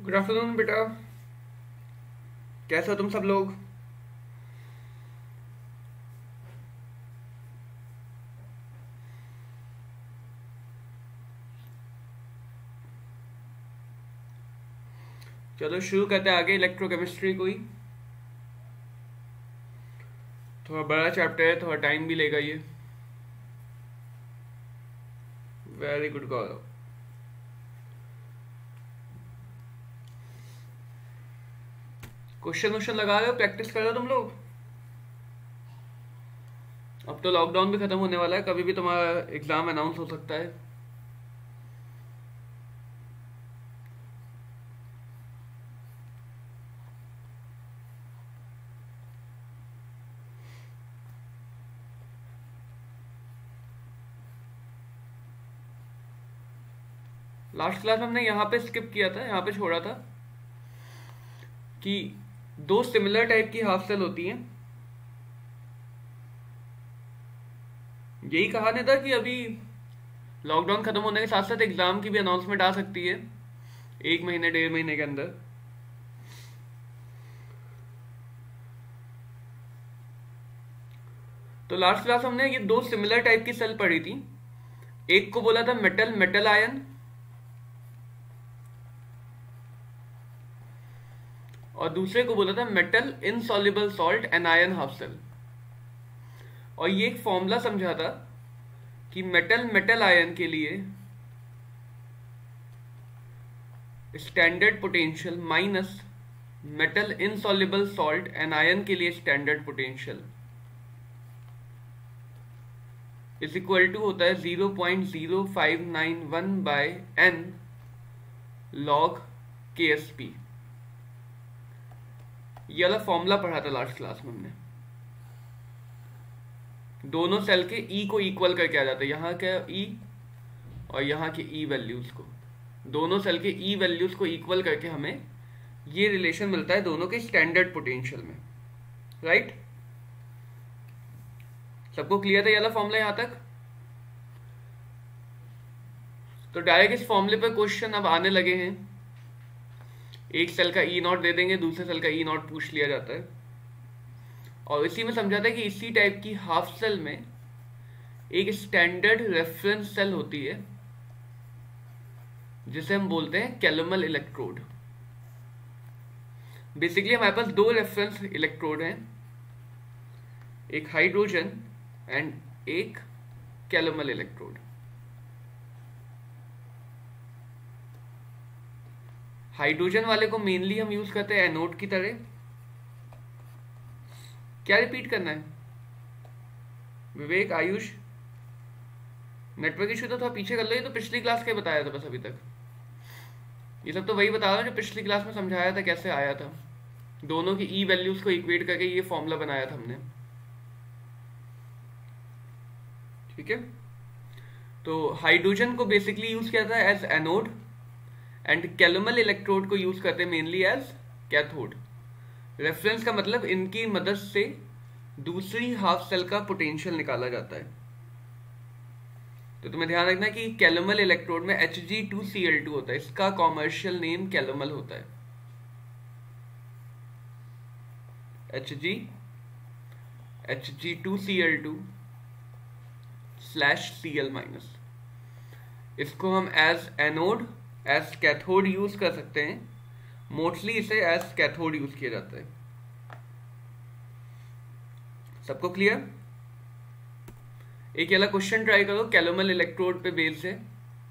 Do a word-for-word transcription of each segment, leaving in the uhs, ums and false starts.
Good afternoon बेटा। कैसे हो तुम सब लोग? चलो शुरू करते हैं आगे इलेक्ट्रोकेमिस्ट्री को ही। थोड़ा बड़ा चैप्टर है, थोड़ा टाइम भी लेगा ये। Very good Gaurav. Question question लगा रहे हो, प्रैक्टिस कर रहे हो तुम लोग? अब तो लॉकडाउन भी खत्म होने वाला है, कभी भी तुम्हारा एग्जाम अनाउंस हो सकता है। लास्ट क्लास में हमने यहाँ पे स्किप किया था, यहाँ पे छोड़ा था कि दो सिमिलर टाइप की हाफ सेल होती हैं। यही कहा नहीं था कि अभी लॉकडाउन खत्म होने के साथ साथ एग्जाम की भी अनाउंसमेंट आ सकती है एक महीने डेढ़ महीने के अंदर। तो लास्ट क्लास हमने ये दो सिमिलर टाइप की सेल पढ़ी थी। एक को बोला था मेटल मेटल आयन, और दूसरे को बोला था metal insoluble salt anion half cell. और ये एक फॉर्मूला समझा था कि मेटल मेटल आयन के लिए standard potential minus metal insoluble salt anion के लिए standard potential is equal to होता है zero point zero five nine one by n log K S P. ये वाला फॉर्मूला पढ़ा था लास्ट क्लास में हमने। दोनों सेल के ई को इक्वल करके आ जाता है, यहाँ के ई और यहाँ के ई वैल्यूज को, दोनों सेल के ई वैल्यूज को इक्वल करके हमें ये रिलेशन मिलता है दोनों के स्टैंडर्ड पोटेंशियल में। राइट? सबको क्लियर था ये वाला फॉर्मूला यहाँ तक? तो डायरेक्ट इस फॉर्मूले पर क्वेश्चन अब आने लगे हैं। एक सेल का ई नॉट दे देंगे, दूसरे सेल का ई नॉट पूछ लिया जाता है, और इसी में समझाता है कि इसी टाइप की हाफ सेल में एक स्टैंडर्ड रेफरेंस सेल होती है जिसे हम बोलते हैं कैलुमल इलेक्ट्रोड। बेसिकली हमारे पास दो रेफरेंस इलेक्ट्रोड हैं, एक हाइड्रोजन एंड एक कैलुमल इलेक्ट्रोड। हाइड्रोजन वाले को मेनली हम यूज करते हैं एनोड की तरह। क्या रिपीट करना है विवेक, आयुष? नेटवर्क इशू तो था, पीछे कर लो। ये तो पिछली क्लास के बताया था बस अभी तक। ये सब तो वही बता रहा हूँ जो पिछली क्लास में समझाया था कैसे आया था। दोनों की ई वैल्यूज को इक्वेट करके ये फॉर्मूला बनाया था हमने। ठीक है? तो हाइड्रोजन को बेसिकली यूज किया था as anode and calomel electrode को यूज करते हैं मेनली एज कैथोड। रेफरेंस का मतलब इनकी मदद से दूसरी हाफ सेल का पोटेंशियल निकाला जाता है। तो तुम्हें ध्यान रखना कि कैलुमल इलेक्ट्रोड में H G two C L two होता है, इसका कॉमर्शियल नेम कैलुमल होता है। H G H G two C L two slash C L minus. इसको हम as anode as cathode use कर सकते हैं। मोस्टली इसे एज कैथोड यूज किया जाता है। सबको क्लियर? एक वाला क्वेश्चन ट्राई करो कैलुमल इलेक्ट्रोड पे बेस्ड है।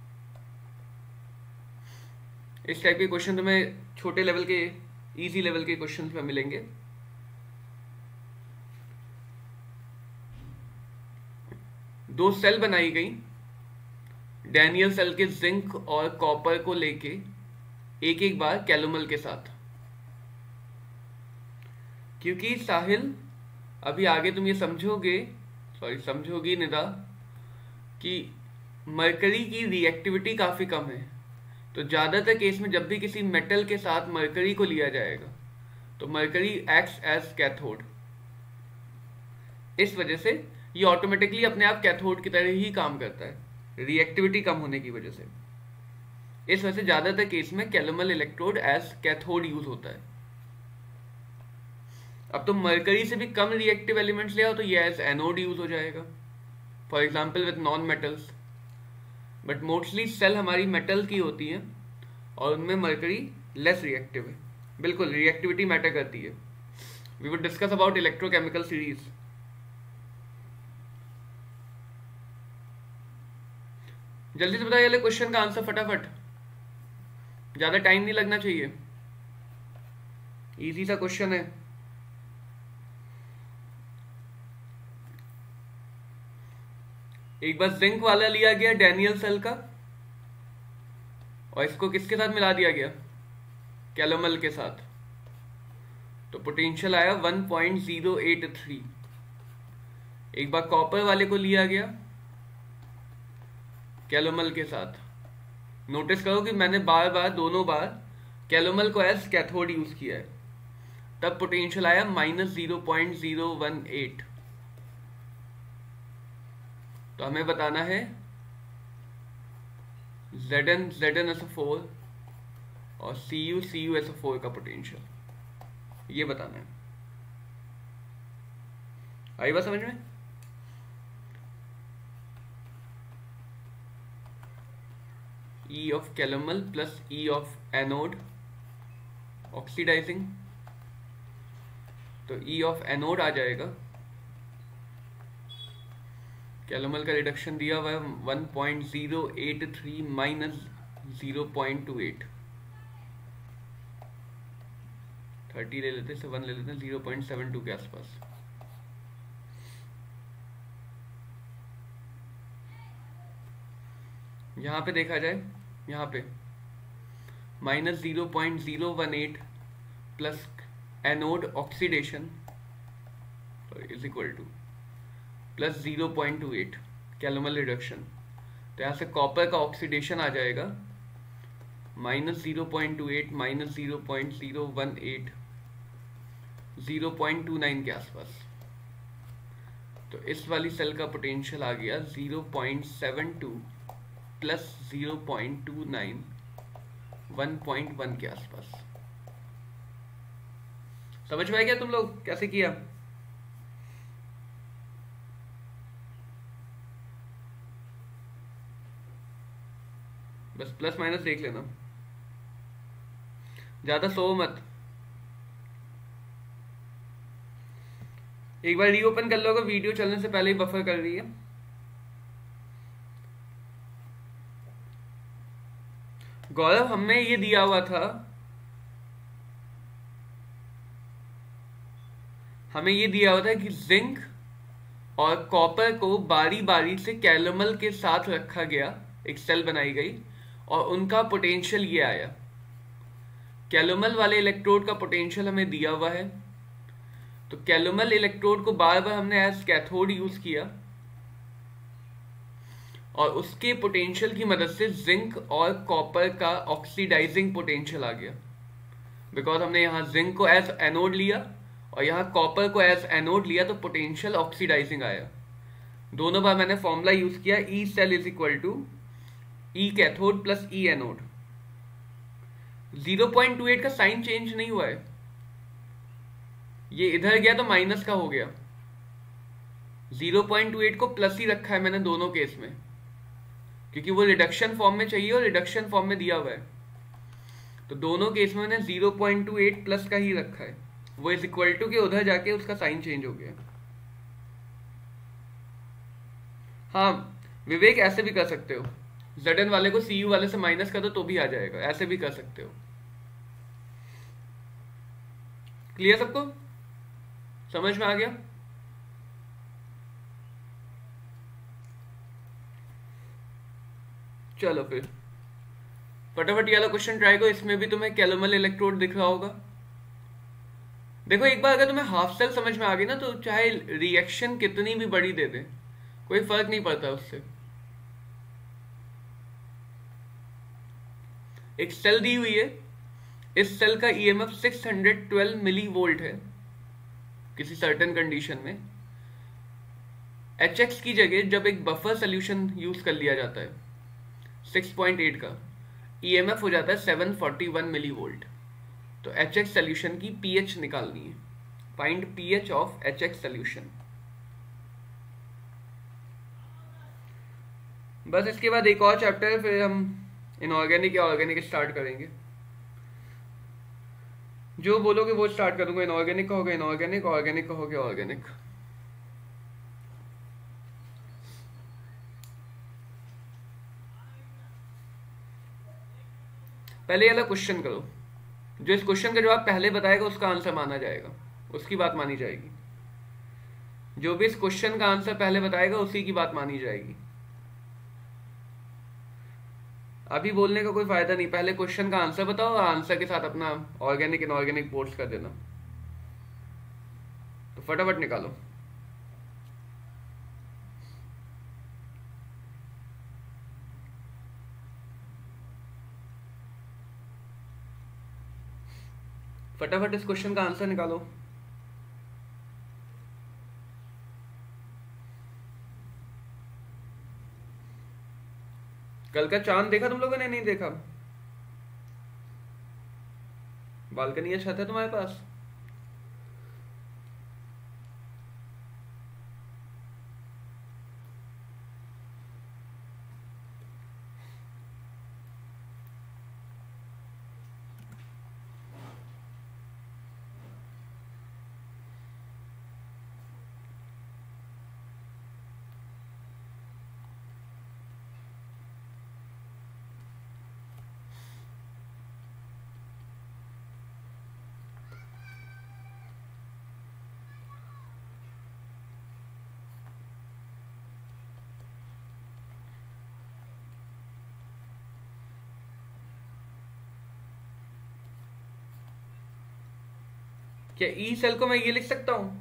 इस टाइप के क्वेश्चन तुम्हें छोटे लेवल के, इजी लेवल के क्वेश्चन में मिलेंगे। दो सेल बनाई गई डैनियल सेल के जिंक और कॉपर को लेके एक एक बार कैलुमल के साथ। क्योंकि साहिल अभी आगे तुम ये समझोगे, सॉरी समझोगी निदा, कि मरकरी की रिएक्टिविटी काफी कम है। तो ज्यादातर केस में जब भी किसी मेटल के साथ मरकरी को लिया जाएगा तो मरकरी एक्ट्स एज कैथोड। इस वजह से ये ऑटोमेटिकली अपने आप कैथोड की तरह ही काम करता है, रिएक्टिविटी कम होने की वजह से। इस वजह से ज्यादातर केस में calomel electrode as cathode use होता है। अब तुम मरकरी से भी कम रिएक्टिव एलिमेंट्स ले आओ तो ये एज एनोड यूज हो जाएगा, for example with non metals. But mostly cell हमारी मेटल की होती है और उनमें मरकरी लेस रिएक्टिव है। बिल्कुल, रिएक्टिविटी मैटर करती है। We would discuss about electrochemical series. जल्दी से बताइए क्वेश्चन का आंसर फटाफट, ज्यादा टाइम नहीं लगना चाहिए, इजी सा क्वेश्चन है। एक बार जिंक वाला लिया गया डैनियल सेल का और इसको किसके साथ मिला दिया गया, कैलोमल के साथ, तो पोटेंशियल आया one point zero eight three. एक बार कॉपर वाले को लिया गया कैलोमल के साथ, नोटिस करो कि मैंने बार बार दोनों बार कैलोमल को एज कैथोड यूज किया है, तब पोटेंशियल आया minus zero point zero one eight. तो हमें बताना है Zn Zn S O four और Cu Cu S O four का पोटेंशियल, ये बताना है। आई बात समझ में? E of calomel plus E of anode oxidising, तो E of anode आ जाएगा, कैलोमल का रिडक्शन दिया हुआ है one point zero eight three minus zero point two eight, thirty ले लेते हैं, वन ले लेते हैं, ज़ीरो पॉइंट सेवन टू के आसपास। यहां पे देखा जाए, यहाँ पे minus zero point zero one eight plus anode oxidation is equal to plus zero point two eight calomel reduction, तो यहाँ से कॉपर का ऑक्सीडेशन आ जाएगा minus zero point two eight minus zero point zero one eight zero point two nine के आसपास। तो इस वाली सेल का पोटेंशियल आ गया zero point seven two plus zero point two nine, one point one के आसपास। समझ में आ गया तुम लोग कैसे किया? बस प्लस माइनस देख लेना, ज्यादा सो मत। एक बार रीओपन कर लो, वीडियो चलने से पहले ही बफर कर रही है। गौरव, हमें ये दिया हुआ था, हमें ये दिया हुआ था कि जिंक और कॉपर को बारी बारी से कैलोमल के साथ रखा गया, एक सेल बनाई गई और उनका पोटेंशियल ये आया। कैलोमल वाले इलेक्ट्रोड का पोटेंशियल हमें दिया हुआ है, तो कैलोमल इलेक्ट्रोड को बार बार हमने एज कैथोड यूज किया और उसके पोटेंशियल की मदद से जिंक और कॉपर का ऑक्सीडाइजिंग पोटेंशियल आ गया, बिकॉज हमने यहाँ जिंक को एज एनोड लिया और यहाँ कॉपर को एज एनोड लिया, तो पोटेंशियल ऑक्सीडाइजिंग आया। दोनों बार मैंने फॉर्मूला यूज किया, E cell is equal to E cathode plus E anode. Zero point two eight का साइन चेंज नहीं हुआ है, ये इधर गया तो माइनस का हो गया। ज़ीरो पॉइंट टू एट को प्लस ही रखा है मैंने दोनों केस में, क्योंकि वो रिडक्शन फॉर्म में चाहिए और रिडक्शन फॉर्म में दिया हुआ है, तो दोनों केस में मैंने zero point two eight plus का ही रखा है। वो इज इक्वल टू के उधर जाके उसका साइन चेंज हो गया। हाँ विवेक, ऐसे भी कर सकते हो, Zn वाले को Cu वाले से माइनस कर दो तो भी आ जाएगा, ऐसे भी कर सकते हो। क्लियर सबको? समझ में आ गया? चलो फिर फटाफट ये वाला क्वेश्चन ट्राई करो, इसमें भी तुम्हें कैलोमल इलेक्ट्रोड दिख रहा होगा। देखो एक बार अगर तुम्हें हाफ सेल समझ में आ गई ना, तो चाहे रिएक्शन कितनी भी बड़ी दे दे कोई फर्क नहीं पड़ता उससे। एक सेल दी हुई है, इस सेल का EMF six hundred twelve millivolt है किसी सर्टेन कंडीशन में। एच एक्स की जगह जब एक बफर सोल्यूशन यूज कर लिया जाता है सिक्स पॉइंट एट का, ईएमएफ हो जाता है seven forty one millivolt. तो एच एक्स सोल्यूशन की पीएच निकालनी है, find pH of H X solution. बस इसके बाद एक और चैप्टर है, फिर हम इनऑर्गेनिक या ऑर्गेनिक स्टार्ट करेंगे। जो बोलोगे वो स्टार्ट करूंगा। इनऑर्गेनिक कहोगे इनऑर्गेनिक, ऑर्गेनिक कहोगे ऑर्गेनिक। पहले वाला क्वेश्चन करो, जो इस क्वेश्चन का जवाब पहले बताएगा उसका आंसर माना जाएगा, उसकी बात मानी जाएगी। जो भी इस क्वेश्चन का आंसर पहले बताएगा उसी की बात मानी जाएगी। अभी बोलने का कोई फायदा नहीं, पहले क्वेश्चन का आंसर बताओ और आंसर के साथ अपना ऑर्गेनिक इनऑर्गेनिक पोस्ट कर देना। तो फटाफट निकालो। फटाफट इस क्वेश्चन का आंसर निकालो। कल का चांद देखा तुम लोगों ने? नहीं देखा? बालकनी या छत है तुम्हारे पास? क्या ई सेल को मैं ये लिख सकता हूं?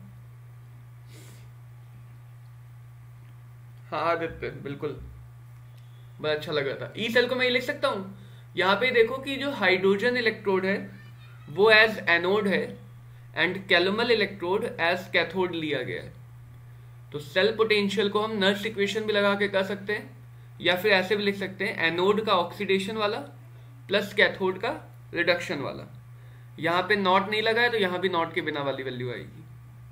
हाँ आदित्य बिल्कुल, बड़ा अच्छा लग रहा था। ई सेल को मैं ये लिख सकता हूं। यहाँ पे देखो कि जो हाइड्रोजन इलेक्ट्रोड है वो एज एनोड है and calomel electrode as cathode लिया गया है। तो सेल पोटेंशियल को हम नर्स इक्वेशन भी लगा के कर सकते हैं, या फिर ऐसे भी लिख सकते हैं एनोड का ऑक्सीडेशन वाला प्लस कैथोड का रिडक्शन वाला। यहाँ पे नॉट नहीं लगा है तो यहाँ भी नॉट के बिना वाली वैल्यू आएगी।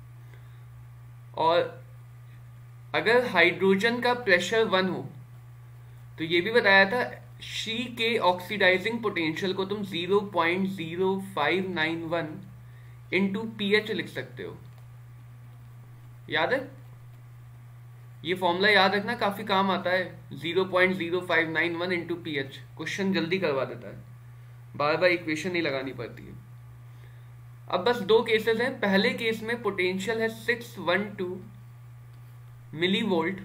और अगर हाइड्रोजन का प्रेशर वन हो तो ये भी बताया था सी के ऑक्सीडाइजिंग पोटेंशियल को तुम zero point zero five nine one into pH लिख सकते हो। याद है? ये फॉर्मूला याद रखना, काफी काम आता है। Zero point zero five nine one into pH question जल्दी करवा देता है, बार बार इक्वेशन नहीं लगानी पड़ती है। अब बस दो केसेस हैं। पहले केस में पोटेंशियल है six one two millivolt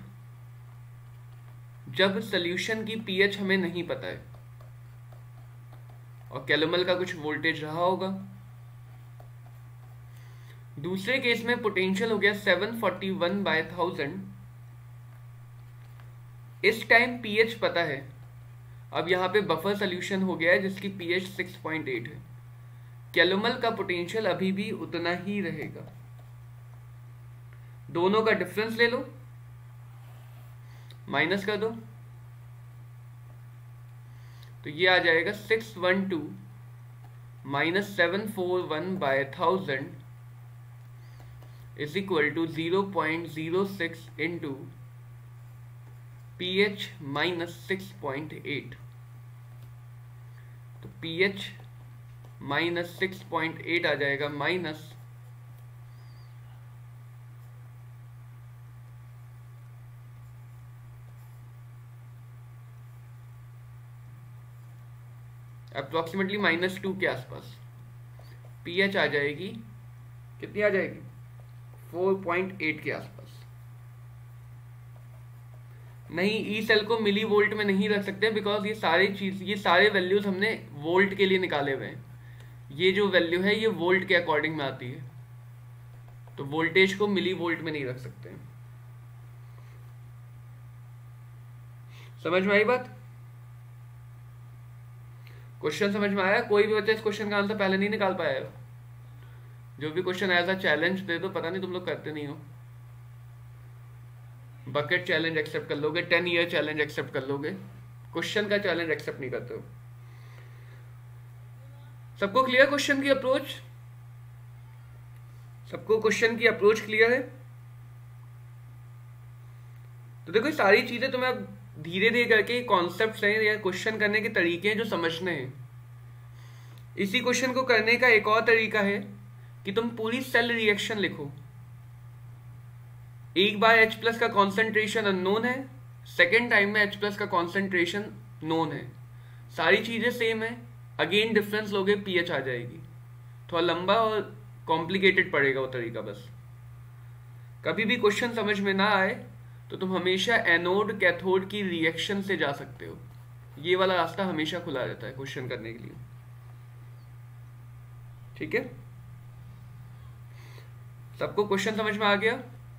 जब सोल्यूशन की पीएच हमें नहीं पता है और कैलोमल का कुछ वोल्टेज रहा होगा। दूसरे केस में पोटेंशियल हो गया seven forty one by thousand. इस टाइम पीएच पता है। अब यहां पे बफर सोल्यूशन हो गया है जिसकी पीएच सिक्स पॉइंट एट है। कैलोमल का पोटेंशियल अभी भी उतना ही रहेगा। दोनों का डिफरेंस ले लो, माइनस कर दो, तो ये आ जाएगा six one two minus seven four one by thousand is equal to zero point zero six into P H minus six point eight. तो P H minus six point eight आ जाएगा माइनस अप्रोक्सीमेटली माइनस टू के आसपास। PH आ जाएगी, कितनी आ जाएगी? Four point eight के आसपास। नहीं, ई सेल को मिली वोल्ट में नहीं रख सकते बिकॉज ये सारी चीज ये सारे वैल्यूज हमने वोल्ट के लिए निकाले हुए हैं। ये जो वैल्यू है ये वोल्ट के अकॉर्डिंग में आती है, तो वोल्टेज को मिली वोल्ट में नहीं रख सकते। समझ में आई बात? क्वेश्चन समझ में आया? कोई भी बच्चा इस क्वेश्चन का आंसर पहले नहीं निकाल पाया है? जो भी क्वेश्चन एज अ चैलेंज दे दो, पता नहीं तुम लोग करते नहीं हो। बकेट चैलेंज एक्सेप्ट कर लोगे, टेन ईयर चैलेंज एक्सेप्ट कर लोगे, क्वेश्चन का चैलेंज एक्सेप्ट नहीं करते हो। सबको क्लियर क्वेश्चन की अप्रोच? सबको क्वेश्चन की अप्रोच क्लियर है? तो देखो ये सारी चीजें तुम्हें अब धीरे धीरे करके कॉन्सेप्ट्स हैं या क्वेश्चन करने के तरीके हैं जो समझने हैं। इसी क्वेश्चन को करने का एक और तरीका है कि तुम पूरी सेल रिएक्शन लिखो। एक बार H प्लस का कॉन्सेंट्रेशन अननोन है, सेकेंड टाइम में H प्लस का कॉन्सेंट्रेशन नोन है, सारी चीजें सेम है, अगेन डिफरेंस लोगे पीएच आ जाएगी। थोड़ा लंबा और कॉम्प्लिकेटेड पड़ेगा वो तरीका। बस कभी भी क्वेश्चन समझ में ना आए तो तुम हमेशा एनोड कैथोड की रिएक्शन से जा सकते हो। ये वाला रास्ता हमेशा खुला रहता है क्वेश्चन करने के लिए। ठीक है, सबको क्वेश्चन समझ में आ गया?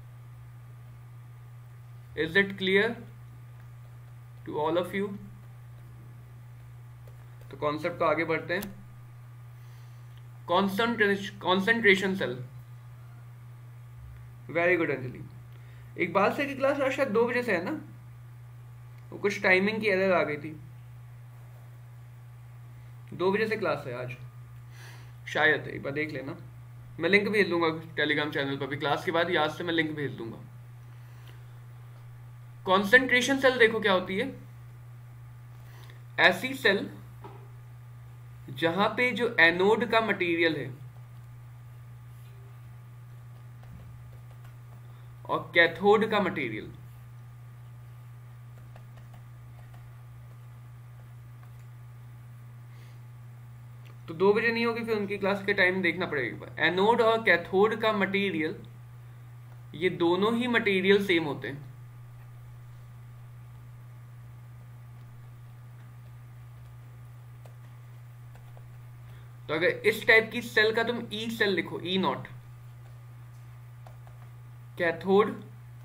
Is it clear to all of you? तो कॉन्सेप्ट को आगे बढ़ते हैं। Concentration cell. Very good Anjali. Iqbal sir की क्लास आज शायद दो बजे से है ना? वो कुछ टाइमिंग की एरर आ गई थी। दो बजे से क्लास है आज शायद, एक बार देख लेना। मैं लिंक भेज दूंगा टेलीग्राम चैनल पर भी, क्लास के बाद याद से मैं लिंक भेज दूंगा। कॉन्सेंट्रेशन सेल देखो क्या होती है। ऐसी सेल जहां पे जो एनोड का मटेरियल है और कैथोड का मटेरियल तो दो बजे नहीं होगी, फिर उनकी क्लास के टाइम देखना पड़ेगा। एनोड और कैथोड का मटेरियल, ये दोनों ही मटेरियल सेम होते हैं। तो अगर इस टाइप की सेल का तुम ई सेल लिखो, E naught, cathode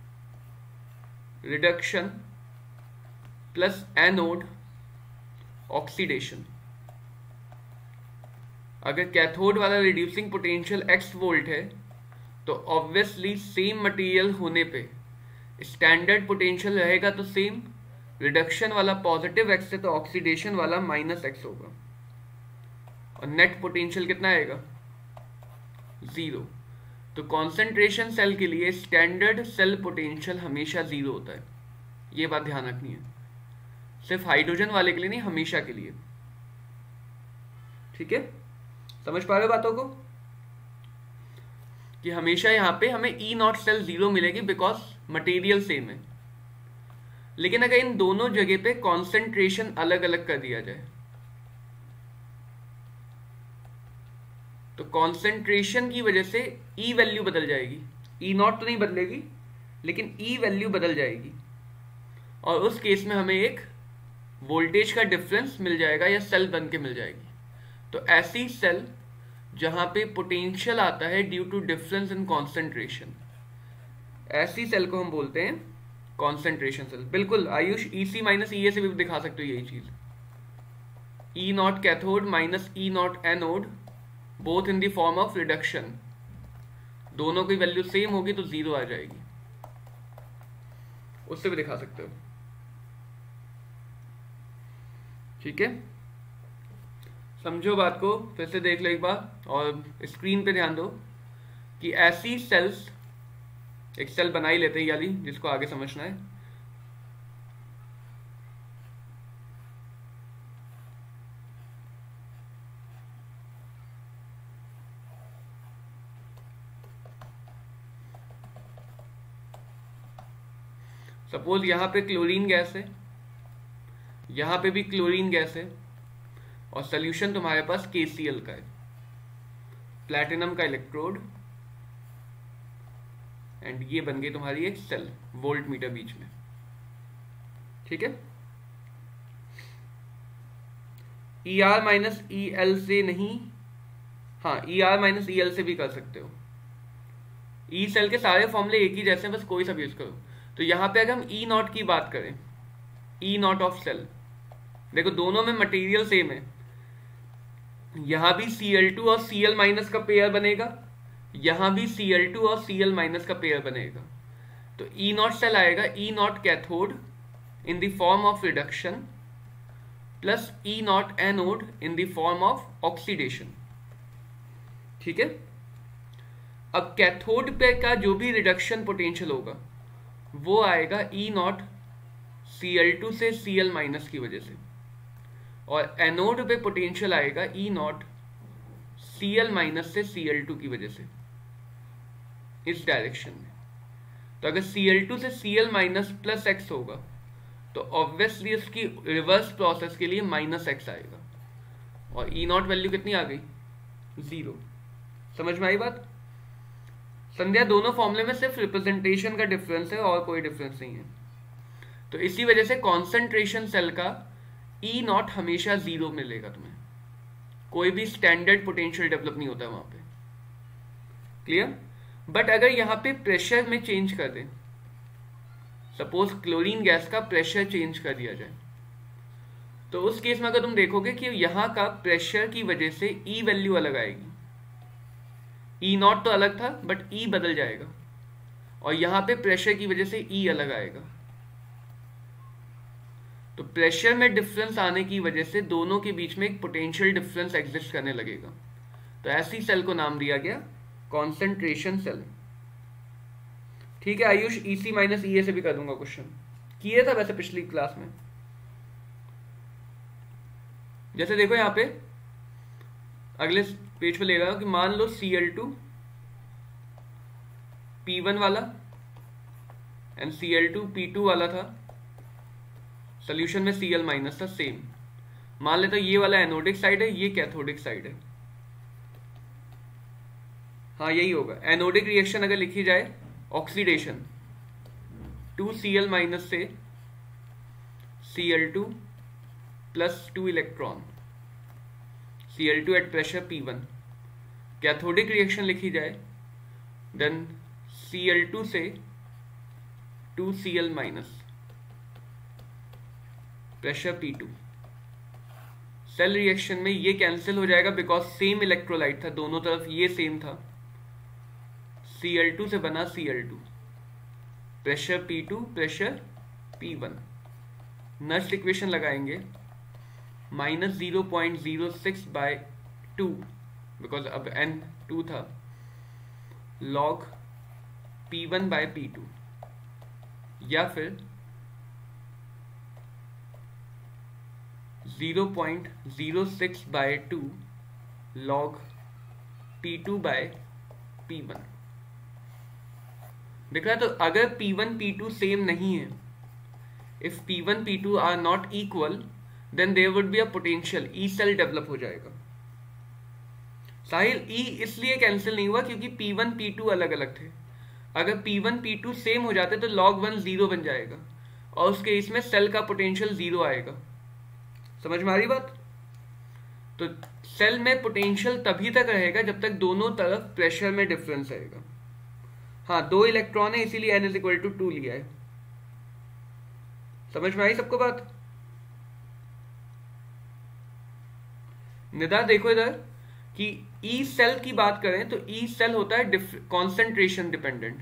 reduction plus anode oxidation. अगर कैथोड वाला रिड्यूसिंग पोटेंशियल x वोल्ट है तो ऑब्वियसली सेम मटेरियल होने पे स्टैंडर्ड पोटेंशियल रहेगा तो सेम, रिडक्शन वाला पॉजिटिव x है तो ऑक्सीडेशन वाला माइनस एक्स होगा, और नेट पोटेंशियल कितना आएगा? जीरो। तो कॉन्सेंट्रेशन सेल के लिए स्टैंडर्ड सेल पोटेंशियल हमेशा जीरो होता है। ये बात ध्यान रखनी है, सिर्फ हाइड्रोजन वाले के लिए नहीं, हमेशा के लिए। ठीक है, समझ पा रहे हो बातों को कि हमेशा यहां पे हमें ई नॉट सेल जीरो मिलेगी बिकॉज मटेरियल सेम है। लेकिन अगर इन दोनों जगह पे कॉन्सेंट्रेशन अलग अलग कर दिया जाए तो कॉन्सेंट्रेशन की वजह से ई वैल्यू बदल जाएगी। ई नॉट तो नहीं बदलेगी लेकिन ई वैल्यू बदल जाएगी, और उस केस में हमें एक वोल्टेज का डिफरेंस मिल जाएगा या सेल बन के मिल जाएगी। तो ऐसी सेल जहां पे पोटेंशियल आता है due to difference in concentration, ऐसी सेल को हम बोलते हैं कॉन्सेंट्रेशन सेल। बिल्कुल आयुष, ई सी माइनस ई ए से भी दिखा सकते हो यही चीज। E naught cathode minus E naught anode, both in the form of reduction. दोनों की वैल्यू सेम होगी तो जीरो आ जाएगी, उससे भी दिखा सकते हो। ठीक है, समझो बात को, फिर से देख लो एक बार और स्क्रीन पे ध्यान दो कि ऐसी सेल्स, एक सेल बना ही लेते हैं याली जिसको आगे समझना है। सपोज यहां पे क्लोरीन गैस है, यहां पे भी क्लोरीन गैस है, और सोल्यूशन तुम्हारे पास के सी एल का है, प्लैटिनम का इलेक्ट्रोड, एंड ये बन गई तुम्हारी एक सेल, वोल्ट मीटर बीच में। ठीक है, E R minus E L से नहीं, हाँ E R minus E L से भी कर सकते हो। ई सेल के सारे फॉर्मूले एक ही जैसे हैं, बस कोई सा भी यूज करो। तो यहां पे अगर हम ई नॉट की बात करें, ई नॉट ऑफ सेल, देखो दोनों में मटेरियल सेम है, यहां भी सी एल टू और सी एल माइनस का पेयर बनेगा, यहां भी सी एल टू और सी एल माइनस का पेयर बनेगा। तो ई नॉट सेल आएगा E naught cathode in the form of reduction plus E naught anode in the form of oxidation. ठीक है, अब कैथोड पे का जो भी रिडक्शन पोटेंशियल होगा वो आएगा E naught C L two से सी एल माइनस की वजह से, और एनोड पे पोटेंशियल आएगा E naught C L minus से सी एल टू की वजह से, इस डायरेक्शन में। तो अगर सी एल टू से C L minus plus X होगा तो ऑब्वियसली इसकी रिवर्स प्रोसेस के लिए माइनस एक्स आएगा, और ई नॉट वैल्यू कितनी आ गई, जीरो। समझ में आई बात? संध्या, दोनों फॉर्मूले में सिर्फ रिप्रेजेंटेशन का डिफरेंस है और कोई डिफरेंस नहीं है। तो इसी वजह से कॉन्सेंट्रेशन सेल का ई नॉट हमेशा जीरो मिलेगा तुम्हें, कोई भी स्टैंडर्ड पोटेंशियल डेवलप नहीं होता है वहां पे। क्लियर? बट अगर यहां पे प्रेशर में चेंज कर दें, सपोज क्लोरीन गैस का प्रेशर चेंज कर दिया जाए, तो उस केस में अगर तुम देखोगे कि यहां का प्रेशर की वजह से ई वैल्यू अलग आएगी। ई नॉट तो अलग था बट ई बदल जाएगा, और यहां पे प्रेशर की वजह से ई अलग आएगा। तो प्रेशर में डिफरेंस आने की वजह से दोनों के बीच में एक पोटेंशियल डिफरेंस एग्जिस्ट करने लगेगा। तो ऐसी सेल को नाम दिया गया कॉन्सेंट्रेशन सेल। ठीक है Ayush, E C minus E A से भी कर दूंगा क्वेश्चन, किए था वैसे पिछली क्लास में। जैसे देखो यहां पे अगले पेज पे ले रहा हूं कि मान लो C L two P one वाला and C L two P two वाला था, सोल्यूशन में सी एल माइनस था सेम। मान लेते ये वाला एनोडिक साइड है, ये कैथोडिक साइड है। हाँ यही होगा, एनोडिक रिएक्शन अगर लिखी जाए oxidation, two C L minus से C L two plus two electron, C L two at pressure P one. Cathodic reaction लिखी जाए देन सी एल टू से two C L minus pressure P two. Cell reaction में ये cancel हो जाएगा because same electrolyte था, दोनों तरफ ये सेम था। सी एल टू से बना C L two, pressure P two pressure P one. Next equation लगाएंगे minus zero point zero six by two, because अब एन टू था, log P one by P two, या फिर zero point zero six by two log P two by P one. दिख रहा है? तो अगर P one P two same नहीं है, if P one P two are not equal, then there would be a potential, E cell develop हो जाएगा। साहिल, ई इसलिए कैंसिल नहीं हुआ क्योंकि पी वन पी टू अलग अलग थे। अगर P one P two same हो जाते तो लॉग वन जीरो बन जाएगा, और उसके इसमें सेल का पोटेंशियल जीरो आएगा। समझ में आ रही बात? तो सेल में पोटेंशियल तभी तक रहेगा जब तक दोनों तरफ प्रेशर में डिफरेंस रहेगा। हाँ, दो इलेक्ट्रॉन है इसीलिए N is equal to two लिया है। समझ में आई सबको बात? निदा देखो इधर कि ई सेल की बात करें तो ई सेल होता है कॉन्सेंट्रेशन डिपेंडेंट,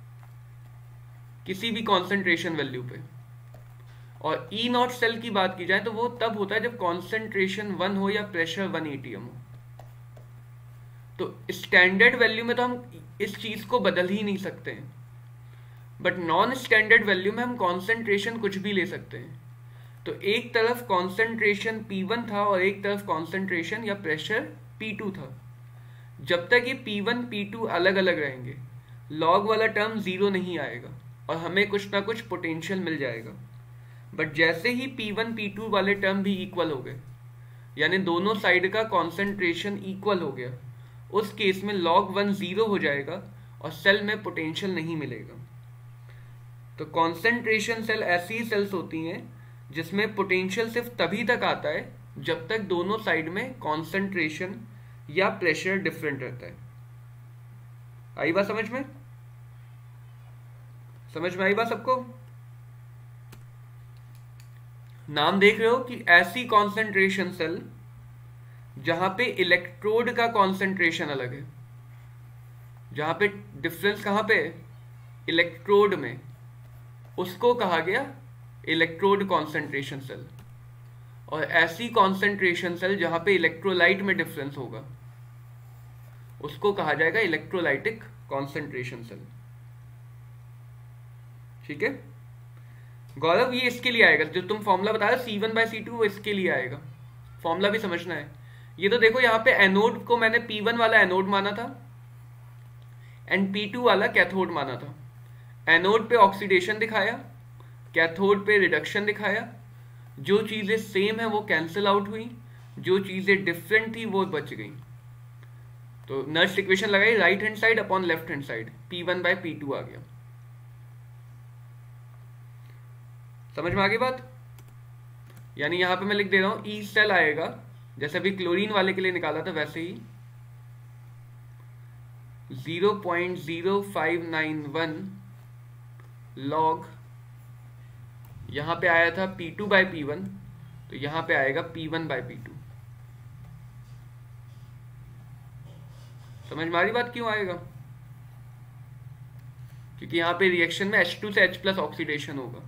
किसी भी कॉन्सेंट्रेशन वैल्यू पे, और ई नॉट सेल की बात की जाए तो वो तब होता है जब कॉन्सेंट्रेशन वन हो या प्रेशर वन एटीएम हो। तो स्टैंडर्ड वैल्यू में तो हम इस चीज को बदल ही नहीं सकते हैं, बट नॉन स्टैंडर्ड वैल्यू में हम कॉन्सेंट्रेशन कुछ भी ले सकते हैं। तो एक तरफ कॉन्सेंट्रेशन पी वन था और एक तरफ कॉन्सेंट्रेशन या प्रेशर पी टू था। जब तक ये पी वन पी टू अलग अलग रहेंगे, लॉग वाला टर्म जीरो नहीं आएगा और हमें कुछ ना कुछ पोटेंशियल मिल जाएगा। बट जैसे ही पी वन पी टू वाले टर्म भी इक्वल हो गए, यानी दोनों साइड का कॉन्सेंट्रेशन इक्वल हो गया, उस केस में लॉग वन जीरो हो जाएगा और सेल में पोटेंशियल नहीं मिलेगा। तो कॉन्सेंट्रेशन सेल ऐसी ही सेल्स होती हैं जिसमें पोटेंशियल सिर्फ तभी तक आता है जब तक दोनों साइड में कॉन्सेंट्रेशन या प्रेशर डिफरेंट रहता है। आई बात समझ में? समझ में आई बात सबको? नाम देख रहे हो कि ऐसी कॉन्सेंट्रेशन सेल जहां पे इलेक्ट्रोड का कॉन्सेंट्रेशन अलग है, जहां पे डिफरेंस कहां पे है? इलेक्ट्रोड में, उसको कहा गया इलेक्ट्रोड कॉन्सेंट्रेशन सेल। और ऐसी कॉन्सेंट्रेशन सेल जहां पे इलेक्ट्रोलाइट में डिफरेंस होगा उसको कहा जाएगा इलेक्ट्रोलाइटिक कॉन्सेंट्रेशन सेल। ठीक है गौरव, ये इसके लिए आएगा जो तुम फॉर्मूला बता रहे C one by C two, वो इसके लिए आएगा। फॉर्मूला भी समझना है। ये तो देखो यहाँ पे एनोड को मैंने पी वन वाला एनोड माना था एंड पी टू वाला कैथोड माना था। एनोड पे ऑक्सीडेशन दिखाया, कैथोड पे रिडक्शन दिखाया। जो चीजें सेम है वो कैंसिल आउट हुई, जो चीजें डिफरेंट थी वो बच गई। तो नर्स इक्वेशन लगाई, right hand side upon left hand side, P one by P two आ गया। समझ में आ गई बात? यानी यहां पे मैं लिख दे रहा हूं ई सेल आएगा, जैसे अभी क्लोरीन वाले के लिए निकाला था वैसे ही zero point zero five nine one log, यहां पे आया था P two by P one, तो यहां पे आएगा P one by P two. समझ में आ रही बात क्यों आएगा? क्योंकि यहां पे रिएक्शन में एच टू से H प्लस ऑक्सीडेशन होगा।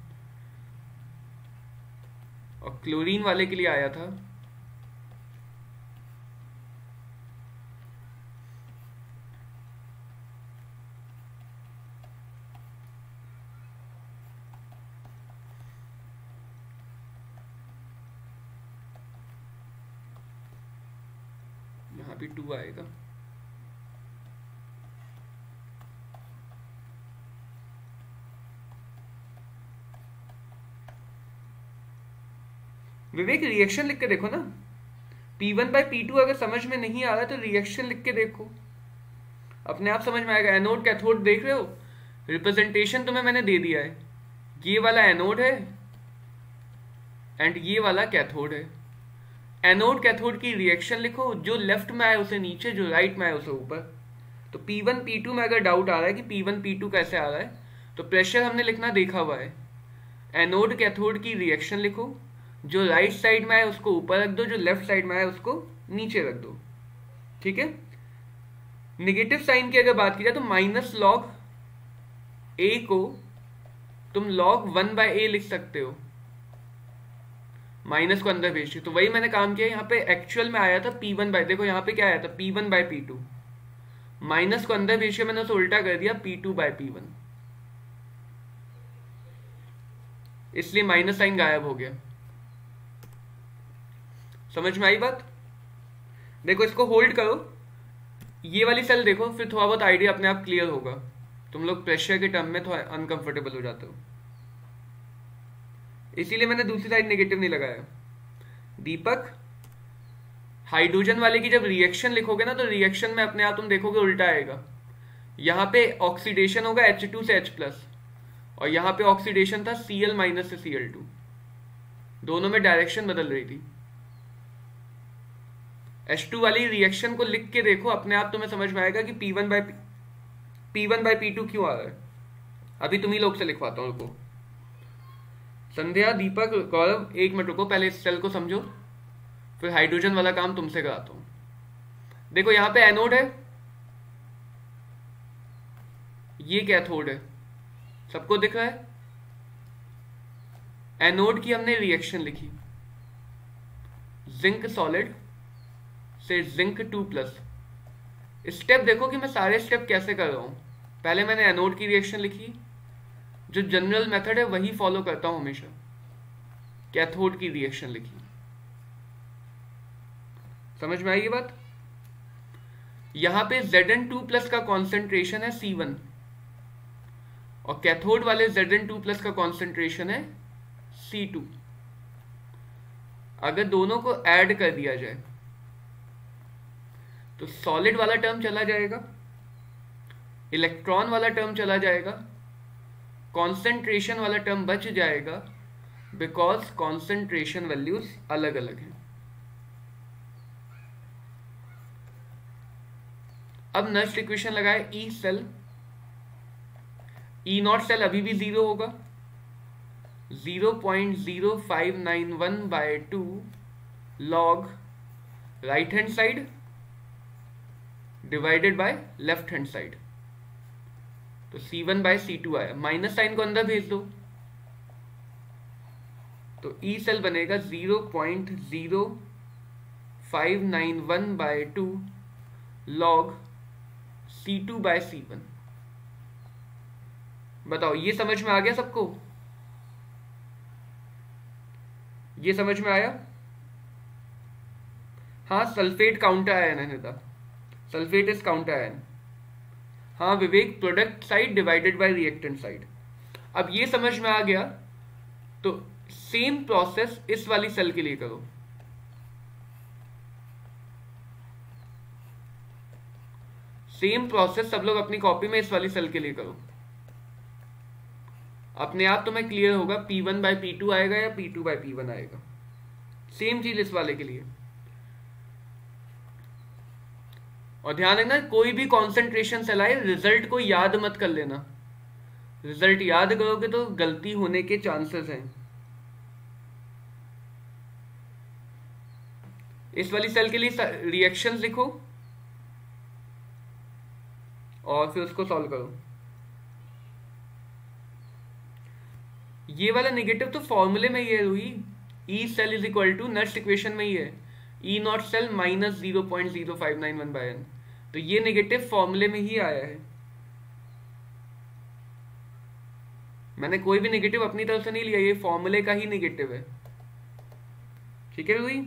और क्लोरीन वाले के लिए आया था यहां भी टू आएगा। विवेक रिएक्शन लिख के देखो ना, P one by P two अगर समझ में नहीं आ रहा तो रिएक्शन लिख के देखो, अपने आप समझ में आएगा। एनोड कैथोड देख रहे हो, रिप्रेजेंटेशन तुम्हें मैंने दे दिया है। ये वाला एनोड है एंड ये वाला कैथोड है। एनोड कैथोड की रिएक्शन लिखो, जो लेफ्ट में आए उसे नीचे, जो राइट में आए उसे ऊपर। तो पी वन पी टू में अगर डाउट आ रहा है कि पी वन पी टू कैसे आ रहा है, तो प्रेशर हमने लिखना देखा हुआ है। एनोड कैथोड की रिएक्शन लिखो, जो राइट साइड में आए उसको ऊपर रख दो, जो लेफ्ट साइड में आए उसको नीचे रख दो। ठीक है। नेगेटिव साइन की अगर बात की जाए तो माइनस लॉग ए को तुम लॉग वन बाय ए लिख सकते हो, माइनस को अंदर भेज, तो वही मैंने काम किया। यहाँ पे एक्चुअल में आया था पी वन बाय, देखो यहाँ पे क्या आया था P one by P two, minus को अंदर भेज के मैंने उसे उल्टा कर दिया P two by P one, इसलिए माइनस साइन गायब हो गया। समझ में आई बात? देखो इसको होल्ड करो, ये वाली सेल देखो, फिर थोड़ा बहुत आइडिया अपने आप क्लियर होगा। तुम लोग प्रेशर के टर्म में थोड़ा अनकंफर्टेबल हो जाते हो, इसीलिए मैंने दूसरी साइड नेगेटिव नहीं लगाया। दीपक, हाइड्रोजन वाले की जब रिएक्शन लिखोगे ना तो रिएक्शन में अपने आप तुम देखोगे उल्टा आएगा। यहां पे ऑक्सीडेशन होगा एच टू से H प्लस, और यहां पे ऑक्सीडेशन था सी एल माइनस से सी एल टू, दोनों में डायरेक्शन बदल रही थी। एच टू वाली रिएक्शन को लिख के देखो, अपने आप तुम्हें समझ में आएगा कि P one by P one by P two क्यों आ रहा है। अभी तुम ही लोग से लिखवाता हूं, रुको। संध्या, दीपक, गौरव, एक मिनट रुको, पहले इस सेल को समझो, फिर हाइड्रोजन वाला काम तुमसे कराता हूं। देखो यहां पे एनोड है, ये कैथोड है, सबको दिख रहा है। एनोड की हमने रिएक्शन लिखी, जिंक सॉलिड से जिंक टू प्लस। स्टेप देखो कि मैं सारे स्टेप कैसे कर रहा हूं। पहले मैंने एनोड की रिएक्शन लिखी, जो जनरल मेथड है वही फॉलो करता हूं हमेशा। कैथोड की रिएक्शन लिखी, समझ में आई ये बात? यहां पे Z N टू प्लस का कॉन्सेंट्रेशन है सी वन, और कैथोड वाले Z N टू प्लस का कॉन्सेंट्रेशन है सी टू। अगर दोनों को ऐड कर दिया जाए तो सॉलिड वाला टर्म चला जाएगा, इलेक्ट्रॉन वाला टर्म चला जाएगा, कॉन्सेंट्रेशन वाला टर्म बच जाएगा, बिकॉज कॉन्सेंट्रेशन वैल्यूज अलग अलग हैं। अब नेक्स्ट इक्वेशन लगाए, E cell, E naught cell अभी भी जीरो होगा, zero point zero five nine one by two log right hand side divided by left hand side, तो C one by C two आया। माइनस साइन को अंदर भेज दो, तो ई सेल बनेगा zero point zero five nine one by two log C two by C one. बताओ ये समझ में आ गया सबको? ये समझ में आया? हाँ, सल्फेट काउंटर आयन है था, सल्फेट इज काउंटर आयन। हाँ Vivek, product side divided by reactant side. अब ये समझ में आ गया, तो सेम प्रोसेस इस वाली सेल के लिए करो। सेम प्रोसेस सब लोग अपनी कॉपी में इस वाली सेल के लिए करो। अपने आप तुम्हें क्लियर होगा P one by P two आएगा या P two by P one आएगा। सेम चीज इस वाले के लिए। और ध्यान रखना, कोई भी कॉन्सेंट्रेशन सेल आए रिजल्ट को याद मत कर लेना। रिजल्ट याद करोगे तो गलती होने के चांसेस हैं। इस वाली सेल के लिए रिएक्शंस लिखो और फिर उसको सॉल्व करो। ये वाला नेगेटिव तो फॉर्मूले में ही है हुई, E cell is equal to next equation में ही है, E naught cell minus zero point zero five nine one by N. तो ये नेगेटिव फॉर्मूले में ही आया है। मैंने कोई भी नेगेटिव अपनी तरफ से नहीं लिया, ये फॉर्मूले का ही नेगेटिव है। ठीक है हुई?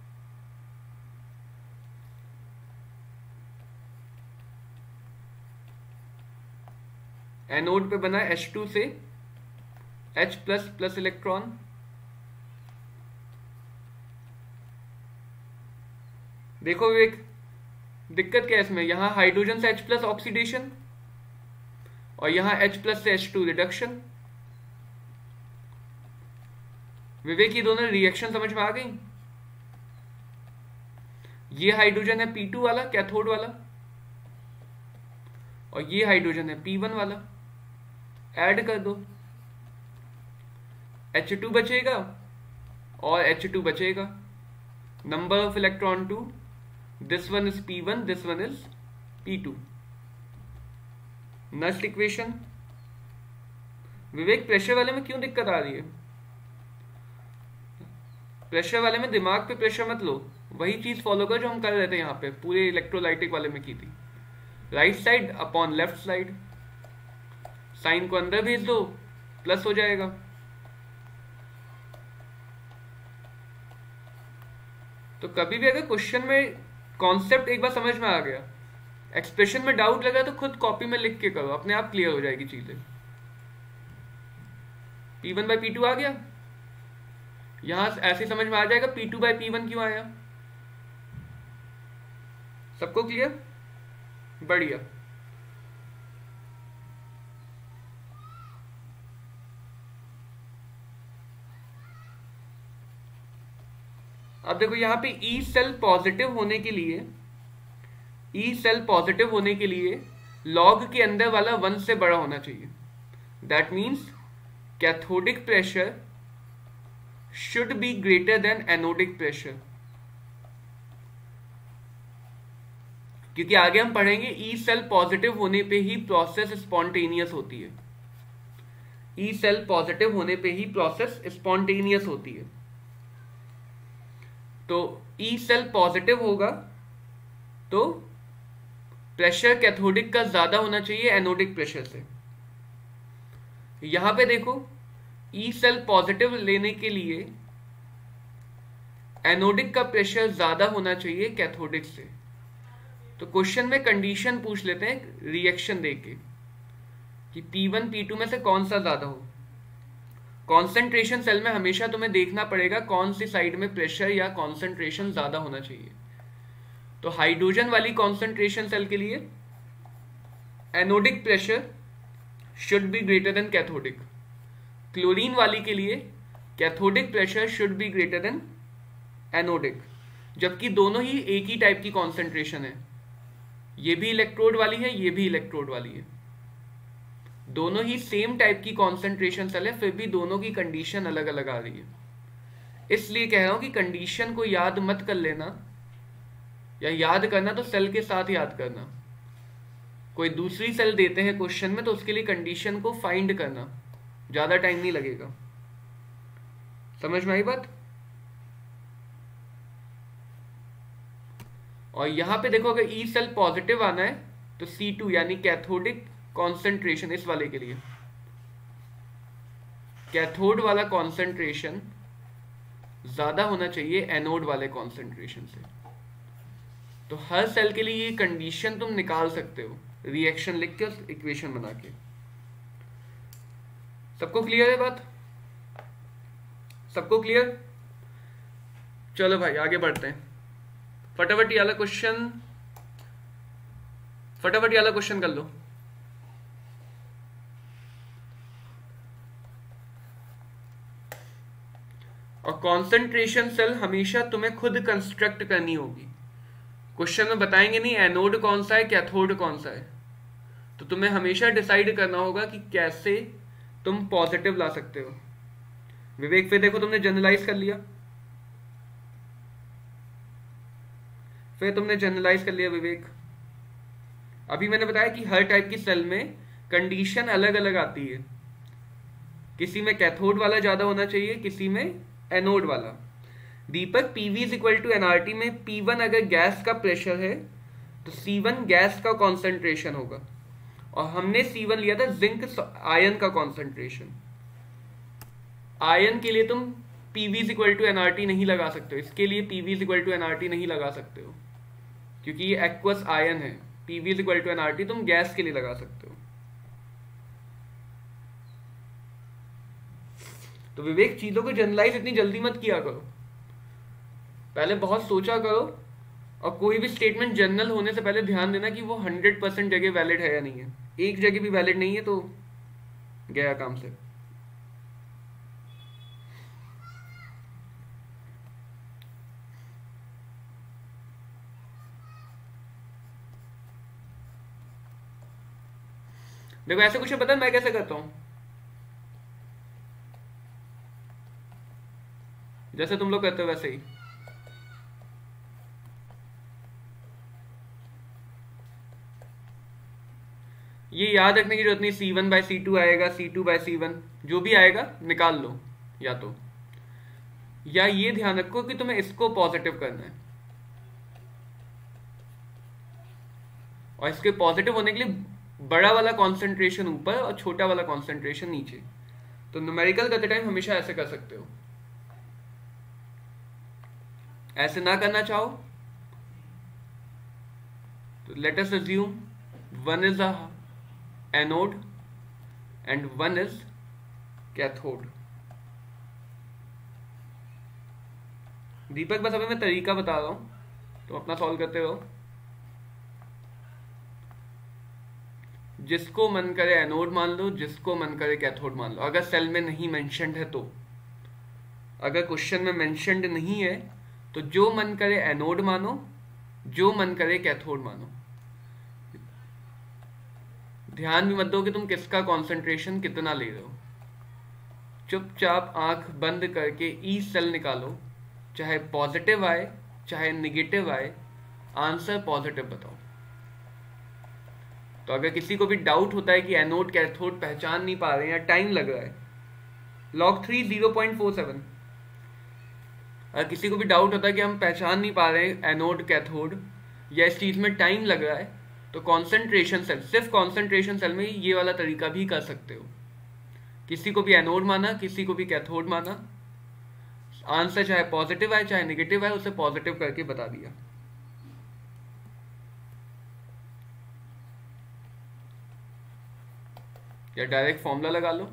एनोड पे बना एच टू से H प्लस प्लस इलेक्ट्रॉन, देखो विवेक दिक्कत क्या है इसमें, यहां हाइड्रोजन से H प्लस ऑक्सीडेशन और यहां H प्लस से एच टू रिडक्शन। विवेक ये दोनों रिएक्शन समझ में आ गई? ये हाइड्रोजन है पी टू वाला कैथोड वाला और ये हाइड्रोजन है पी वन वाला, ऐड कर दो, एच टू बचेगा और एच टू बचेगा। Number of electron two, this one is P one, this one is P two. Next equation. Vivek pressure वाले में क्यों दिक्कत आ रही है? प्रेशर वाले में दिमाग पे प्रेशर मत लो, वही चीज फॉलो कर जो हम कर रहे थे यहाँ पे पूरे इलेक्ट्रोलाइटिक वाले में की थी। Right side upon left side, sign को अंदर भेज दो, प्लस हो जाएगा। तो कभी भी अगर क्वेश्चन में कॉन्सेप्ट एक बार समझ में आ गया, एक्सप्रेशन में डाउट लगा तो खुद कॉपी में लिख के करो, अपने आप क्लियर हो जाएगी चीजें। P one by P two आ गया, यहां ऐसे समझ में आ जाएगा P two by P one क्यों आया। सबको क्लियर? बढ़िया। अब देखो यहां पे ई सेल पॉजिटिव होने के लिए, ई सेल पॉजिटिव होने के लिए लॉग के अंदर वाला वन से बड़ा होना चाहिए। That means cathodic pressure should be greater than anodic pressure. क्योंकि आगे हम पढ़ेंगे ई सेल पॉजिटिव होने पे ही प्रोसेस स्पॉन्टेनियस होती है। ई सेल पॉजिटिव होने पे ही प्रोसेस स्पॉन्टेनियस होती है। तो ई सेल पॉजिटिव होगा तो प्रेशर कैथोडिक का ज्यादा होना चाहिए एनोडिक प्रेशर से। यहां पे देखो ई सेल पॉजिटिव लेने के लिए एनोडिक का प्रेशर ज्यादा होना चाहिए कैथोडिक से। तो क्वेश्चन में कंडीशन पूछ लेते हैं रिएक्शन देके कि पी वन पी टू में से कौन सा ज्यादा हो। कॉन्सेंट्रेशन सेल में हमेशा तुम्हें देखना पड़ेगा कौन सी साइड में प्रेशर या कॉन्सेंट्रेशन ज्यादा होना चाहिए। तो हाइड्रोजन वाली कॉन्सेंट्रेशन सेल के लिए anodic pressure should be greater than cathodic. Chlorine वाली के लिए cathodic pressure should be greater than anodic, जबकि दोनों ही एक ही टाइप की कॉन्सेंट्रेशन है। ये भी इलेक्ट्रोड वाली है, ये भी इलेक्ट्रोड वाली है, दोनों ही सेम टाइप की कॉन्सेंट्रेशन सेल है, फिर भी दोनों की कंडीशन अलग अलग आ रही है। इसलिए कह रहा हूं कि कंडीशन को याद मत कर लेना, या याद करना तो सेल के साथ याद करना। कोई दूसरी सेल देते हैं क्वेश्चन में तो उसके लिए कंडीशन को फाइंड करना, ज्यादा टाइम नहीं लगेगा। समझ में आई बात? और यहां पे देखो अगर ई सेल पॉजिटिव आना है तो सी टू यानी कैथोडिक कॉन्सेंट्रेशन, इस वाले के लिए कैथोड वाला कॉन्सेंट्रेशन ज्यादा होना चाहिए एनोड वाले कॉन्सेंट्रेशन से। तो हर सेल के लिए ये कंडीशन तुम निकाल सकते हो रिएक्शन लिख के, इक्वेशन बना के। सबको क्लियर है बात? सबको क्लियर? चलो भाई आगे बढ़ते हैं। फटाफट ये वाला क्वेश्चन फटाफट ये वाला क्वेश्चन कर लो। और कॉन्सेंट्रेशन सेल हमेशा तुम्हें खुद कंस्ट्रक्ट करनी होगी। क्वेश्चन में बताएंगे नहीं एनोड कौन सा है कैथोड कौन सा है, तो तुम्हें हमेशा डिसाइड करना होगा कि कैसे तुम पॉजिटिव ला सकते हो। विवेक फिर देखो तुमने जनरलाइज कर लिया, फिर तुमने जनरलाइज कर लिया विवेक। अभी मैंने बताया कि हर टाइप की सेल में कंडीशन अलग अलग आती है, किसी में कैथोड वाला ज्यादा होना चाहिए, किसी में एनोड वाला। Deepak PV is equal to NRT में पी वन अगर गैस का प्रेशर है तो सी वन गैस का कॉन्सेंट्रेशन होगा, और हमने सी वन लिया था जिंक आयन का कॉन्सेंट्रेशन। आयन के लिए तुम PV is equal to NRT नहीं लगा सकते हो, इसके लिए PV is equal to NRT नहीं लगा सकते हो क्योंकि ये एक्वस आयन है। PV is equal to NRT तुम गैस के लिए लगा सकते हो। तो विवेक चीजों को जनरलाइज इतनी जल्दी मत किया करो, पहले बहुत सोचा करो, और कोई भी स्टेटमेंट जनरल होने से पहले ध्यान देना कि वो हंड्रेड परसेंट जगह वैलिड है या नहीं है। एक जगह भी वैलिड नहीं है तो गया काम से। देखो ऐसे कुछ पता है मैं कैसे करता हूं, जैसे तुम लोग करते हो वैसे ही। ये याद रखने की जरूरत नहीं C one by C two आएगा, C two by C one जो भी आएगा निकाल लो, या तो या ये ध्यान रखो कि तुम्हें इसको पॉजिटिव करना है, और इसके पॉजिटिव होने के लिए बड़ा वाला कॉन्सेंट्रेशन ऊपर और छोटा वाला कॉन्सेंट्रेशन नीचे। तो न्यूमेरिकल करते टाइम हमेशा ऐसे कर सकते हो। ऐसे ना करना चाहो तो let us assume one is a anode and one is cathode. Deepak बस अभी मैं तरीका बता रहा हूं तो अपना सॉल्व करते रहो। जिसको मन करे एनोड मान लो, जिसको मन करे कैथोड मान लो, अगर सेल में नहीं मेंशन्ड है तो। अगर क्वेश्चन में मेंशन्ड नहीं है तो जो मन करे एनोड मानो, जो मन करे कैथोड मानो। ध्यान भी मत दो कि तुम किसका कॉन्सेंट्रेशन कितना ले रहे हो। चुपचाप आंख बंद करके ई सेल निकालो, चाहे पॉजिटिव आए चाहे निगेटिव आए, आंसर पॉजिटिव बताओ। तो अगर किसी को भी डाउट होता है कि एनोड कैथोड पहचान नहीं पा रहे हैं या टाइम लग रहा है, log three zero point four seven. अगर किसी को भी डाउट होता है कि हम पहचान नहीं पा रहे हैं एनोड कैथोड या इस चीज में टाइम लग रहा है, तो कॉन्सेंट्रेशन सेल, सिर्फ कॉन्सेंट्रेशन सेल में ये वाला तरीका भी कर सकते हो। किसी को भी एनोड माना, किसी को भी कैथोड माना, आंसर चाहे पॉजिटिव आए चाहे निगेटिव आए, उसे पॉजिटिव करके बता दिया। या डायरेक्ट फॉर्मूला लगा लो,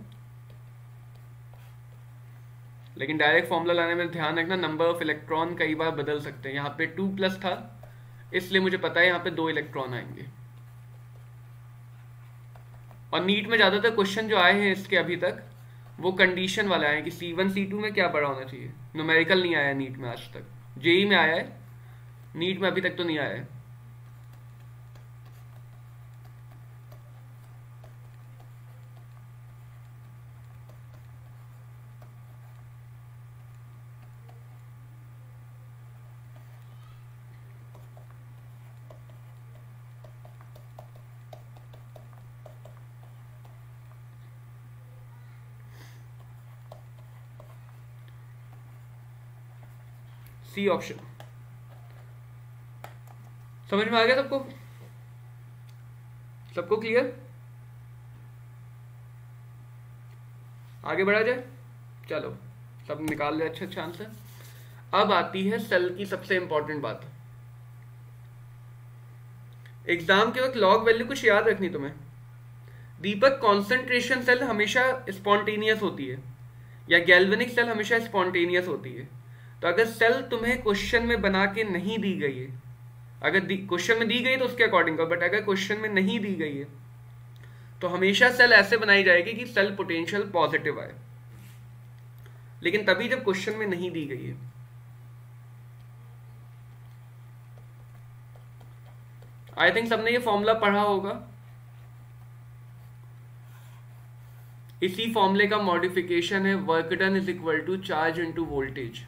लेकिन डायरेक्ट फॉर्मूला लाने में ध्यान रखना नंबर ऑफ इलेक्ट्रॉन कई बार बदल सकते हैं। यहाँ पे टू प्लस था इसलिए मुझे पता है यहाँ पे दो इलेक्ट्रॉन आएंगे। और नीट में ज्यादातर क्वेश्चन जो आए हैं इसके अभी तक वो कंडीशन वाले आए हैं कि सी वन सी टू में क्या बड़ा होना चाहिए। न्यूमेरिकल नहीं आया नीट में आज तक, जेई में आया है, नीट में अभी तक तो नहीं आया है। C option. समझ में आ गया सबको? सबको क्लियर? आगे बढ़ा जाए, चलो सब निकाल ले अच्छे अच्छे आंसर। अब आती है सेल की सबसे इंपॉर्टेंट बात। एग्जाम के वक्त लॉग वैल्यू कुछ याद रखनी तुम्हें। दीपक, कॉन्सेंट्रेशन सेल हमेशा स्पॉन्टेनियस होती है या गैल्वेनिक सेल हमेशा स्पॉन्टेनियस होती है। तो अगर सेल तुम्हें क्वेश्चन में बना के नहीं दी गई है, अगर क्वेश्चन में दी गई तो उसके अकॉर्डिंग करो, बट अगर क्वेश्चन में नहीं दी गई है तो हमेशा सेल ऐसे बनाई जाएगी कि सेल पोटेंशियल पॉजिटिव आए, लेकिन तभी जब क्वेश्चन में नहीं दी गई है। आई थिंक सबने ये फॉर्मूला पढ़ा होगा। इसी फॉर्मूले का मॉडिफिकेशन है work done is equal to charge into voltage.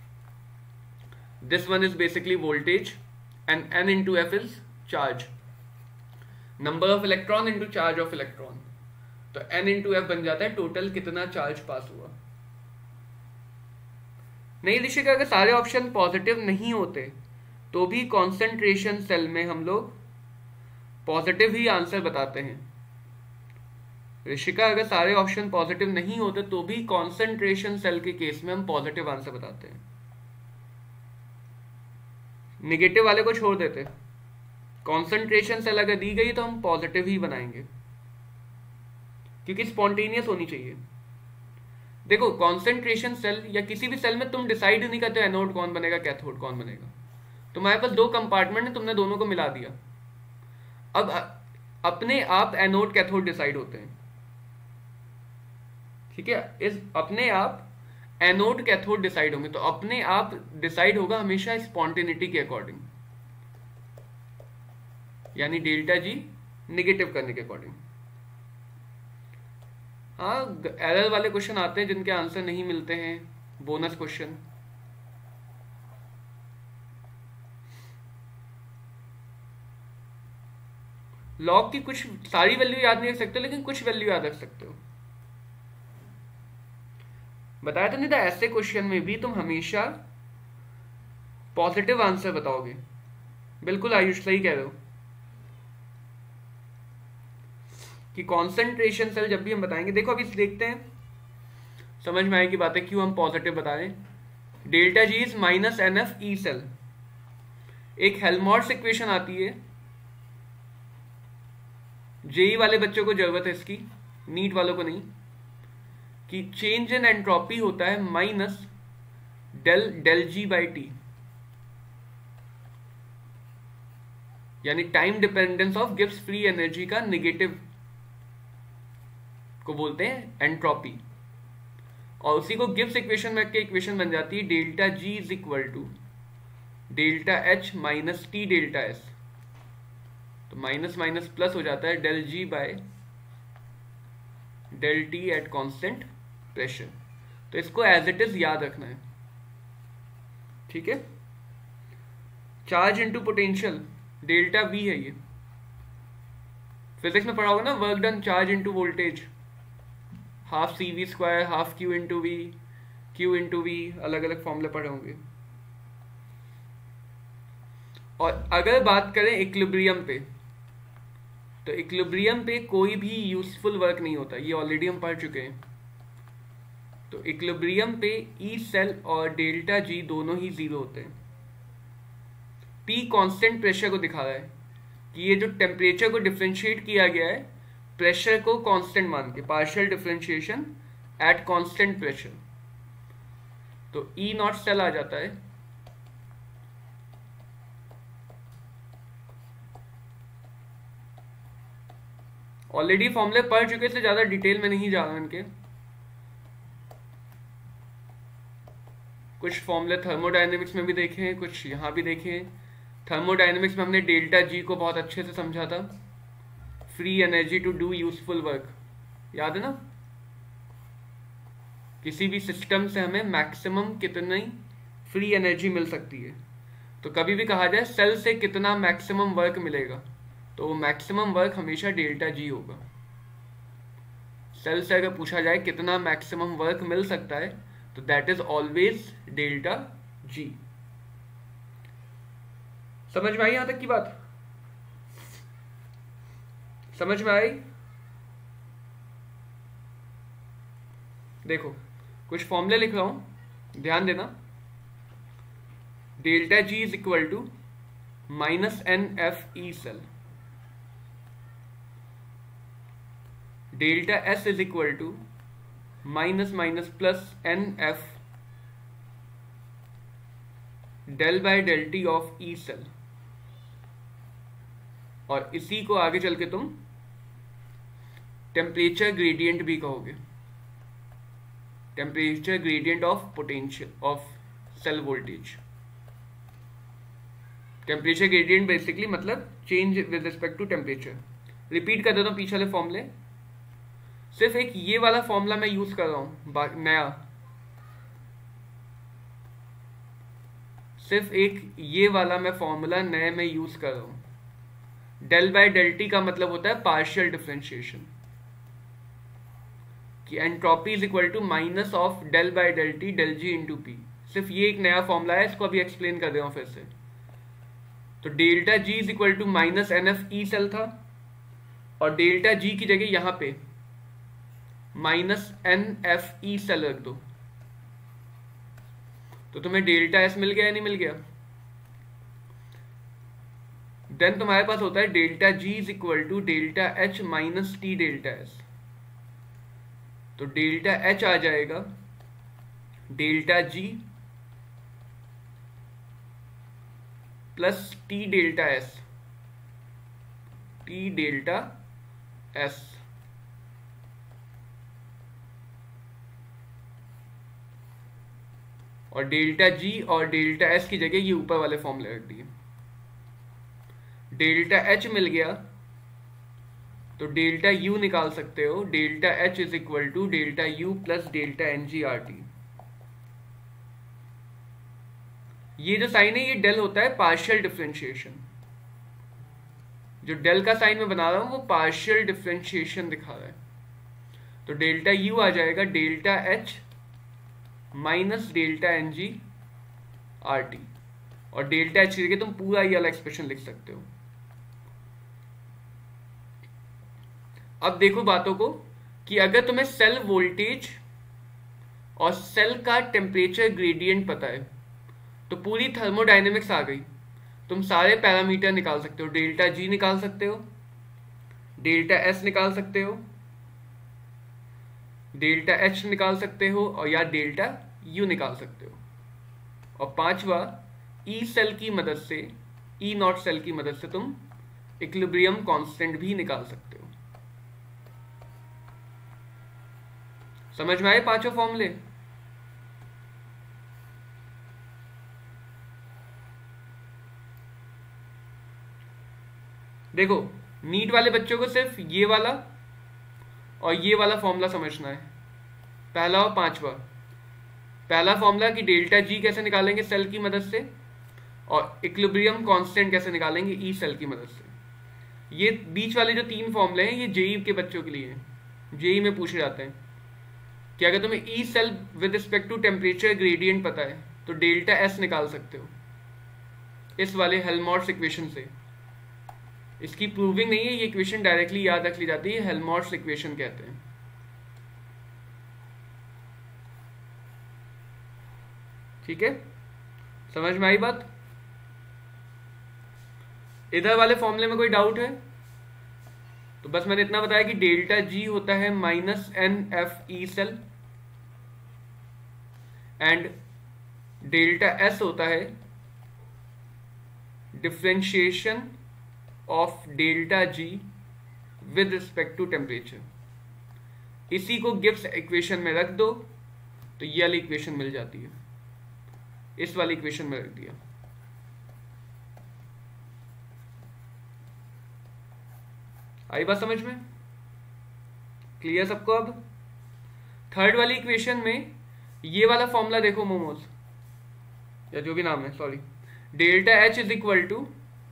This one is basically voltage and N into F is charge, number of electron into charge of electron. तो एन इंटू एफ बन जाता है टोटल कितना charge पास हुआ। नहीं ऋषिका, अगर सारे option positive नहीं होते तो भी कॉन्सेंट्रेशन सेल में हम लोग पॉजिटिव ही आंसर बताते हैं। ऋषिका, अगर सारे ऑप्शन पॉजिटिव नहीं होते तो भी कॉन्सेंट्रेशन सेल के केस में हम पॉजिटिव आंसर बताते हैं, नेगेटिव वाले को छोड़ देते। कॉन्सेंट्रेशन सेल अगर दी गई तो हम पॉजिटिव ही बनाएंगे क्योंकि स्पॉन्टेनियस होनी चाहिए। देखो, कॉन्सेंट्रेशन सेल या किसी भी सेल में तुम डिसाइड नहीं करते एनोड कौन बनेगा कैथोड कौन बनेगा। तुम्हारे पास दो कंपार्टमेंट है, तुमने दोनों को मिला दिया, अब अपने आप एनोड कैथोड डिसाइड होते हैं। ठीक है, इस अपने आप एनोड कैथोड डिसाइड होंगे, तो अपने आप डिसाइड होगा हमेशा स्पॉन्टेनिटी के अकॉर्डिंग, यानी डेल्टा जी निगेटिव करने के अकॉर्डिंग। हाँ, एरर वाले क्वेश्चन आते हैं जिनके आंसर नहीं मिलते हैं, बोनस क्वेश्चन। लॉग की कुछ सारी वैल्यू याद नहीं रख सकते, लेकिन कुछ वैल्यू याद रख सकते हो। बताया तो नहीं था, ऐसे क्वेश्चन में भी तुम हमेशा पॉजिटिव आंसर बताओगे। बिल्कुल आयुष, सही कह रहे हो कि कॉन्सेंट्रेशन सेल जब भी हम बताएंगे, देखो अभी देखते हैं समझ में आएगी बातें क्यों हम पॉजिटिव बता रहे हैं। Delta G is minus N F E cell. एक हेल्महोल्ट्ज इक्वेशन आती है, जेई वाले बच्चों को जरूरत है इसकी, नीट वालों को नहीं, कि चेंज इन एंट्रोपी होता है minus del del G by T, यानी टाइम डिपेंडेंस ऑफ गिव्स फ्री एनर्जी का निगेटिव को बोलते हैं एंट्रोपी। और उसी को गिब्स इक्वेशन में के इक्वेशन बन जाती है delta G is equal to delta H minus T delta S. तो माइनस माइनस प्लस हो जाता है del G by del T at constant pressure. तो इसको एज इट इज याद रखना है, ठीक है। Charge into potential delta V है, ये फिजिक्स में पढ़ा होगा ना, work done charge into voltage, half C V square half Q into V, Q into V, अलग अलग फॉर्मूले पढ़े होंगे। और अगर बात करें इक्विलिब्रियम पे, तो इक्विलिब्रियम पे कोई भी यूजफुल वर्क नहीं होता, ये ऑलरेडी हम पढ़ चुके हैं। तो इक्विलिब्रियम पे ई सेल और डेल्टा जी दोनों ही जीरो होते हैं। पी कांस्टेंट प्रेशर को दिखा रहा है कि ये जो टेम्परेचर को डिफरेंशिएट किया गया है प्रेशर को कांस्टेंट मान के, partial differentiation at constant pressure. तो ई नॉट सेल आ जाता है, ऑलरेडी फॉर्मूले पढ़ चुके से ज्यादा डिटेल में नहीं जा रहा इनके। कुछ फॉर्मूले थर्मोडायनेमिक्स में भी देखे हैं, कुछ यहाँ भी देखे हैं। थर्मोडायनेमिक्स में हमने डेल्टा जी को बहुत अच्छे से समझा था, free energy to do useful work, याद है ना। किसी भी सिस्टम से हमें मैक्सिमम कितनी फ्री एनर्जी मिल सकती है। तो कभी भी कहा जाए सेल से कितना मैक्सिमम वर्क मिलेगा, तो वो मैक्सिमम वर्क हमेशा डेल्टा जी होगा। सेल से अगर पूछा जाए कितना मैक्सिमम वर्क मिल सकता है, तो that is always delta G. समझ में आई यहां तक की बात? समझ में आई? देखो कुछ फॉर्मूले लिख रहा हूं, ध्यान देना। Delta G is equal to minus N F E cell, delta S is equal to minus minus plus N F del by del T of E cell, और इसी को आगे चल के तुम टेम्परेचर ग्रेडियंट भी कहोगे, temperature gradient of potential of cell voltage. Temperature gradient basically मतलब change with respect to temperature. Repeat कर देता हूं पीछे वाले फॉर्मूले, सिर्फ एक ये वाला फॉर्मूला मैं यूज कर रहा हूं नया, सिर्फ एक ये वाला मैं फॉर्मूला नए में यूज कर रहा हूं। डेल बाय डेल टी का मतलब होता है पार्शियल डिफरेंशिएशन, कि entropy is equal to minus of del by del T del G into P. सिर्फ ये एक नया फॉर्मूला है, इसको अभी एक्सप्लेन कर दे रहा हूं फिर से। तो delta G is equal to minus N F E cell था, और डेल्टा जी की जगह यहां पे minus N F E cell रख दो, तो तुम्हें डेल्टा एस मिल गया या नहीं मिल गया? देन तुम्हारे पास होता है delta G is equal to delta H minus T delta S. तो डेल्टा एच आ जाएगा delta G plus T delta S, T delta S, और डेल्टा जी और डेल्टा एस की जगह ये ऊपर वाले फॉर्मूले रख दिए। डेल्टा एच मिल गया तो डेल्टा यू निकाल सकते हो, delta H is equal to delta U plus delta N G R T. ये जो साइन है ये डेल होता है पार्शियल डिफरेंशिएशन, जो डेल का साइन मैं बना रहा हूं वो पार्शियल डिफरेंशिएशन दिखा रहा है। तो डेल्टा यू आ जाएगा delta H minus delta N G R T, और डेल्टा एच की जगह तुम पूरा ये वाला एक्सप्रेशन लिख सकते हो। अब देखो बातों को कि अगर तुम्हें सेल वोल्टेज और सेल का टेम्परेचर ग्रेडियंट पता है तो पूरी थर्मोडायनेमिक्स आ गई। तुम सारे पैरामीटर निकाल सकते हो, डेल्टा जी निकाल सकते हो, डेल्टा एस निकाल सकते हो, डेल्टा एच निकाल सकते हो, और या डेल्टा यू निकाल सकते हो। और पांचवा ई सेल की मदद से, ई नॉट सेल की मदद से तुम इक्विलिब्रियम कांस्टेंट भी निकाल सकते हो। समझ में आए पांचों फॉर्मूले? देखो नीट वाले बच्चों को सिर्फ ये वाला और ये वाला फॉर्मूला समझना है, पहला और पांचवा। पहला फॉर्मूला कि डेल्टा जी कैसे निकालेंगे सेल की मदद से, और इक्विलिब्रियम कांस्टेंट कैसे निकालेंगे ई सेल की मदद से। ये बीच वाले जो तीन फॉर्मूले हैं ये जेई के बच्चों के लिए, जेई में पूछे जाते हैं कि अगर तुम्हें E cell with respect to temperature gradient पता है तो डेल्टा एस निकाल सकते हो इस वाले हेल्महोल्ट्ज इक्वेशन से। इसकी प्रूविंग नहीं है, ये इक्वेशन डायरेक्टली याद रख ली जाती है, हेल्महोल्ट्ज इक्वेशन कहते हैं। ठीक है, समझ में आई बात? इधर वाले फॉर्मूले में कोई डाउट है? तो बस मैंने इतना बताया कि डेल्टा जी होता है minus N F E cell, and delta S होता है differentiation of delta G with respect to temperature. इसी को गिब्स इक्वेशन में रख दो तो ये वाली इक्वेशन मिल जाती है, इस वाली इक्वेशन में रख दिया। आई बात समझ में? क्लियर सबको? अब थर्ड वाली इक्वेशन में ये वाला फॉर्मूला देखो, मोमोज या जो भी नाम है, sorry, delta H is equal to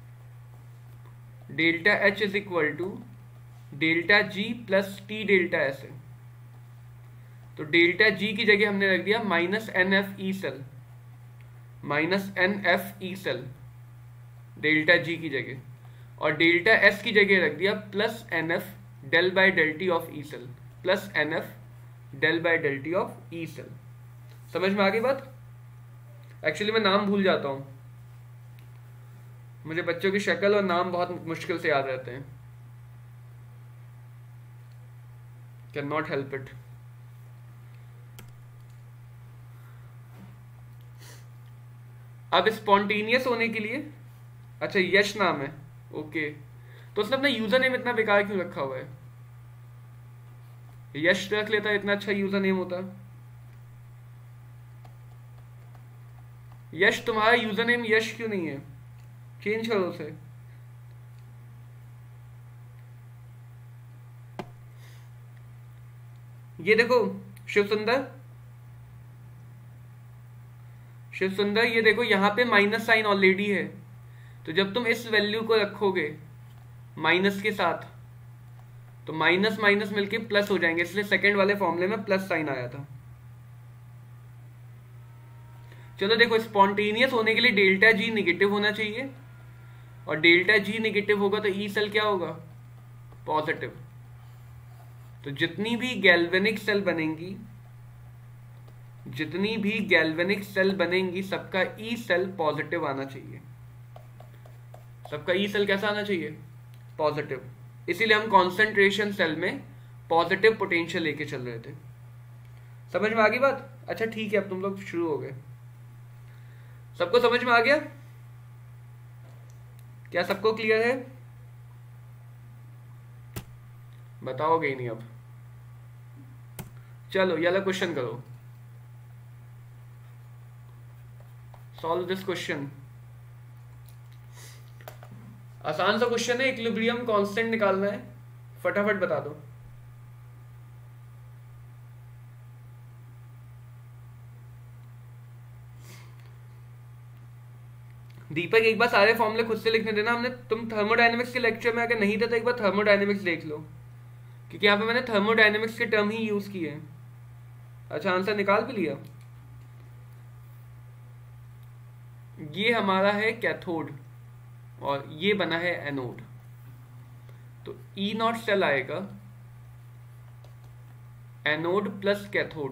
delta H is equal to delta G plus T delta S है। तो डेल्टा जी की जगह हमने रख दिया minus N F E cell, minus N F E cell delta G की जगह, और डेल्टा एस की जगह रख दिया plus N F del by del T of E cell, plus N F del by del T of E cell. समझ में आ गई बात? एक्चुअली मैं नाम भूल जाता हूँ, मुझे बच्चों की शक्ल और नाम बहुत मुश्किल से याद रहते हैं, कैन नॉट हेल्प इट। अब स्पॉन्टेनियस होने के लिए, अच्छा यश नाम है, ओके, तो उसने अपना यूजर नेम इतना बेकार क्यों रखा हुआ है? यश रख लेता, इतना अच्छा यूजर नेम होता। यश, तुम्हारा यूजर नेम यश क्यों नहीं है? चेंज करो उसे। ये देखो शिव सुंदर, शिव सुंदर ये देखो यहाँ पे माइनस साइन ऑलरेडी है, तो जब तुम इस वैल्यू को रखोगे माइनस के साथ तो माइनस माइनस मिलके प्लस हो जाएंगे, इसलिए सेकंड वाले फॉर्मूले में प्लस साइन आया था। चलो देखो, स्पॉन्टेनियस होने के लिए डेल्टा जी निगेटिव होना चाहिए, और डेल्टा जी निगेटिव होगा तो ई सेल क्या होगा? पॉजिटिव। तो जितनी भी गैल्वेनिक सेल बनेंगी, जितनी भी गैल्वेनिक सेल बनेंगी सबका ई सेल पॉजिटिव आना चाहिए। सबका ई सेल कैसा आना चाहिए? पॉजिटिव। इसीलिए हम कॉन्सेंट्रेशन सेल में पॉजिटिव पोटेंशियल लेके चल रहे थे। समझ में आ गई बात? अच्छा ठीक है, अब तुम लोग शुरू हो गए। सबको समझ में आ गया? क्या सबको क्लियर है? बताओगे ही नहीं अब। चलो ये वाला क्वेश्चन करो, सॉल्व दिस क्वेश्चन। आसान सा क्वेश्चन है, इक्विलिब्रियम कांस्टेंट निकालना है, फटाफट बता दो। दीपक एक बार सारे फॉर्मूले खुद से लिखने देना। हमने तुम थर्मोडायनेमिक्स के लेक्चर में अगर नहीं थे तो एक बार थर्मोडायनेमिक्स देख लो, क्योंकि यहाँ पे मैंने थर्मोडायनेमिक्स के टर्म ही यूज किए हैं। अच्छा आंसर निकाल भी लिया। ये हमारा है कैथोड और ये बना है एनोड, तो ई नॉट सेल आएगा एनोड प्लस कैथोड।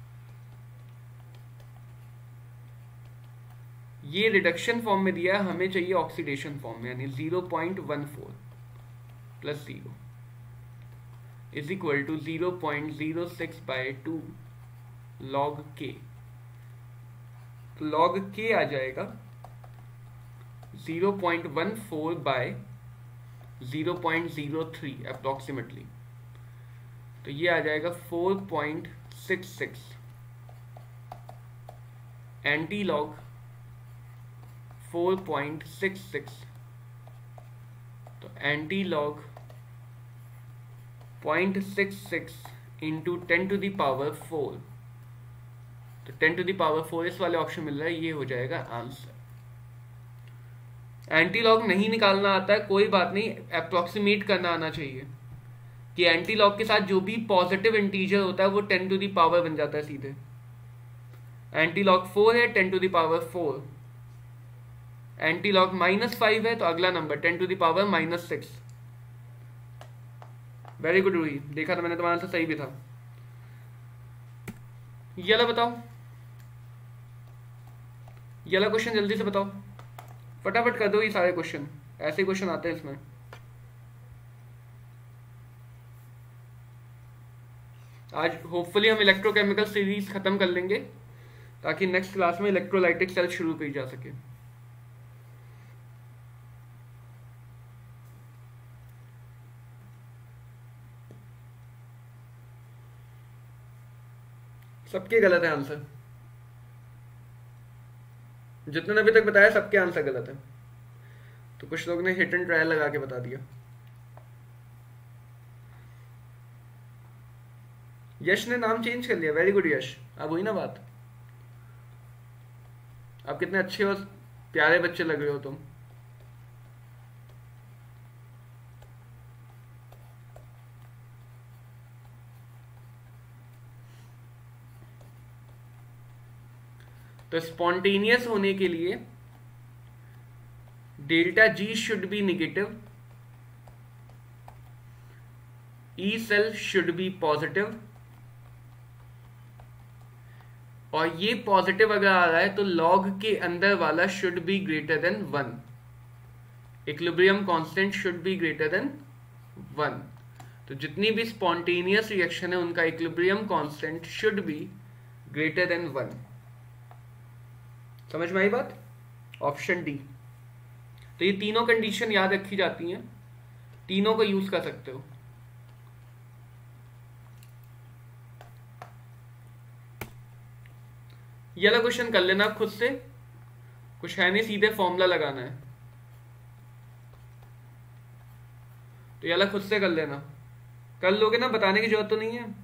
ये रिडक्शन फॉर्म में दिया है, हमें चाहिए ऑक्सीडेशन फॉर्म में, यानी zero point one four plus zero is equal to zero point zero six by two log K. तो लॉग के आ जाएगा zero point one four by zero point zero three approximately, तो ये आ जाएगा four point six six. Anti log four point six six, तो anti log point six six into ten to the power four, तो ten to the power four इस वाले option मिल रहा है, ये हो जाएगा आंसर। एंटी लॉग नहीं निकालना आता है कोई बात नहीं, अप्रोक्सीमेट करना आना चाहिए कि एंटी लॉग के साथ जो भी पॉजिटिव इंटीजर होता है वो टेन टू द पावर बन जाता है सीधे। एंटी लॉग फोर है, ten to the power four. Anti log minus five है तो अगला number ten to the power minus six. Very good Roohi, देखा था मैंने, तुम्हारा आंसर सही भी था। ये वाला बताओ, ये वाला क्वेश्चन जल्दी से बताओ, फटाफट कर दो ये सारे क्वेश्चन, ऐसे क्वेश्चन आते हैं इसमें। आज होपफुली हम इलेक्ट्रोकेमिकल सीरीज खत्म कर लेंगे ताकि नेक्स्ट क्लास में इलेक्ट्रोलाइटिक सेल शुरू की जा सके। सबके गलत है आंसर, जितने ने अभी तक बताया सबके आंसर गलत है, तो कुछ लोग ने हिट एंड ट्रायल लगा के बता दिया। यश ने नाम चेंज कर लिया, वेरी गुड यश। अब हुई ना बात, अब कितने अच्छे और प्यारे बच्चे लग रहे हो तुम। तो स्पॉन्टेनियस होने के लिए delta G should be negative, E cell should be positive, और ये पॉजिटिव अगर आ रहा है तो लॉग के अंदर वाला should be greater than one, equilibrium constant should be greater than one. तो जितनी भी स्पॉन्टेनियस रिएक्शन है उनका equilibrium constant should be greater than one. समझ में आई बात? Option D. तो ये तीनों कंडीशन याद रखी जाती हैं, तीनों को यूज कर सकते हो। ये वाला क्वेश्चन कर लेना खुद से, कुछ है नहीं, सीधे फॉर्मूला लगाना है। तो ये वाला खुद से कर लेना, कर लोगे ना, बताने की जरूरत तो नहीं है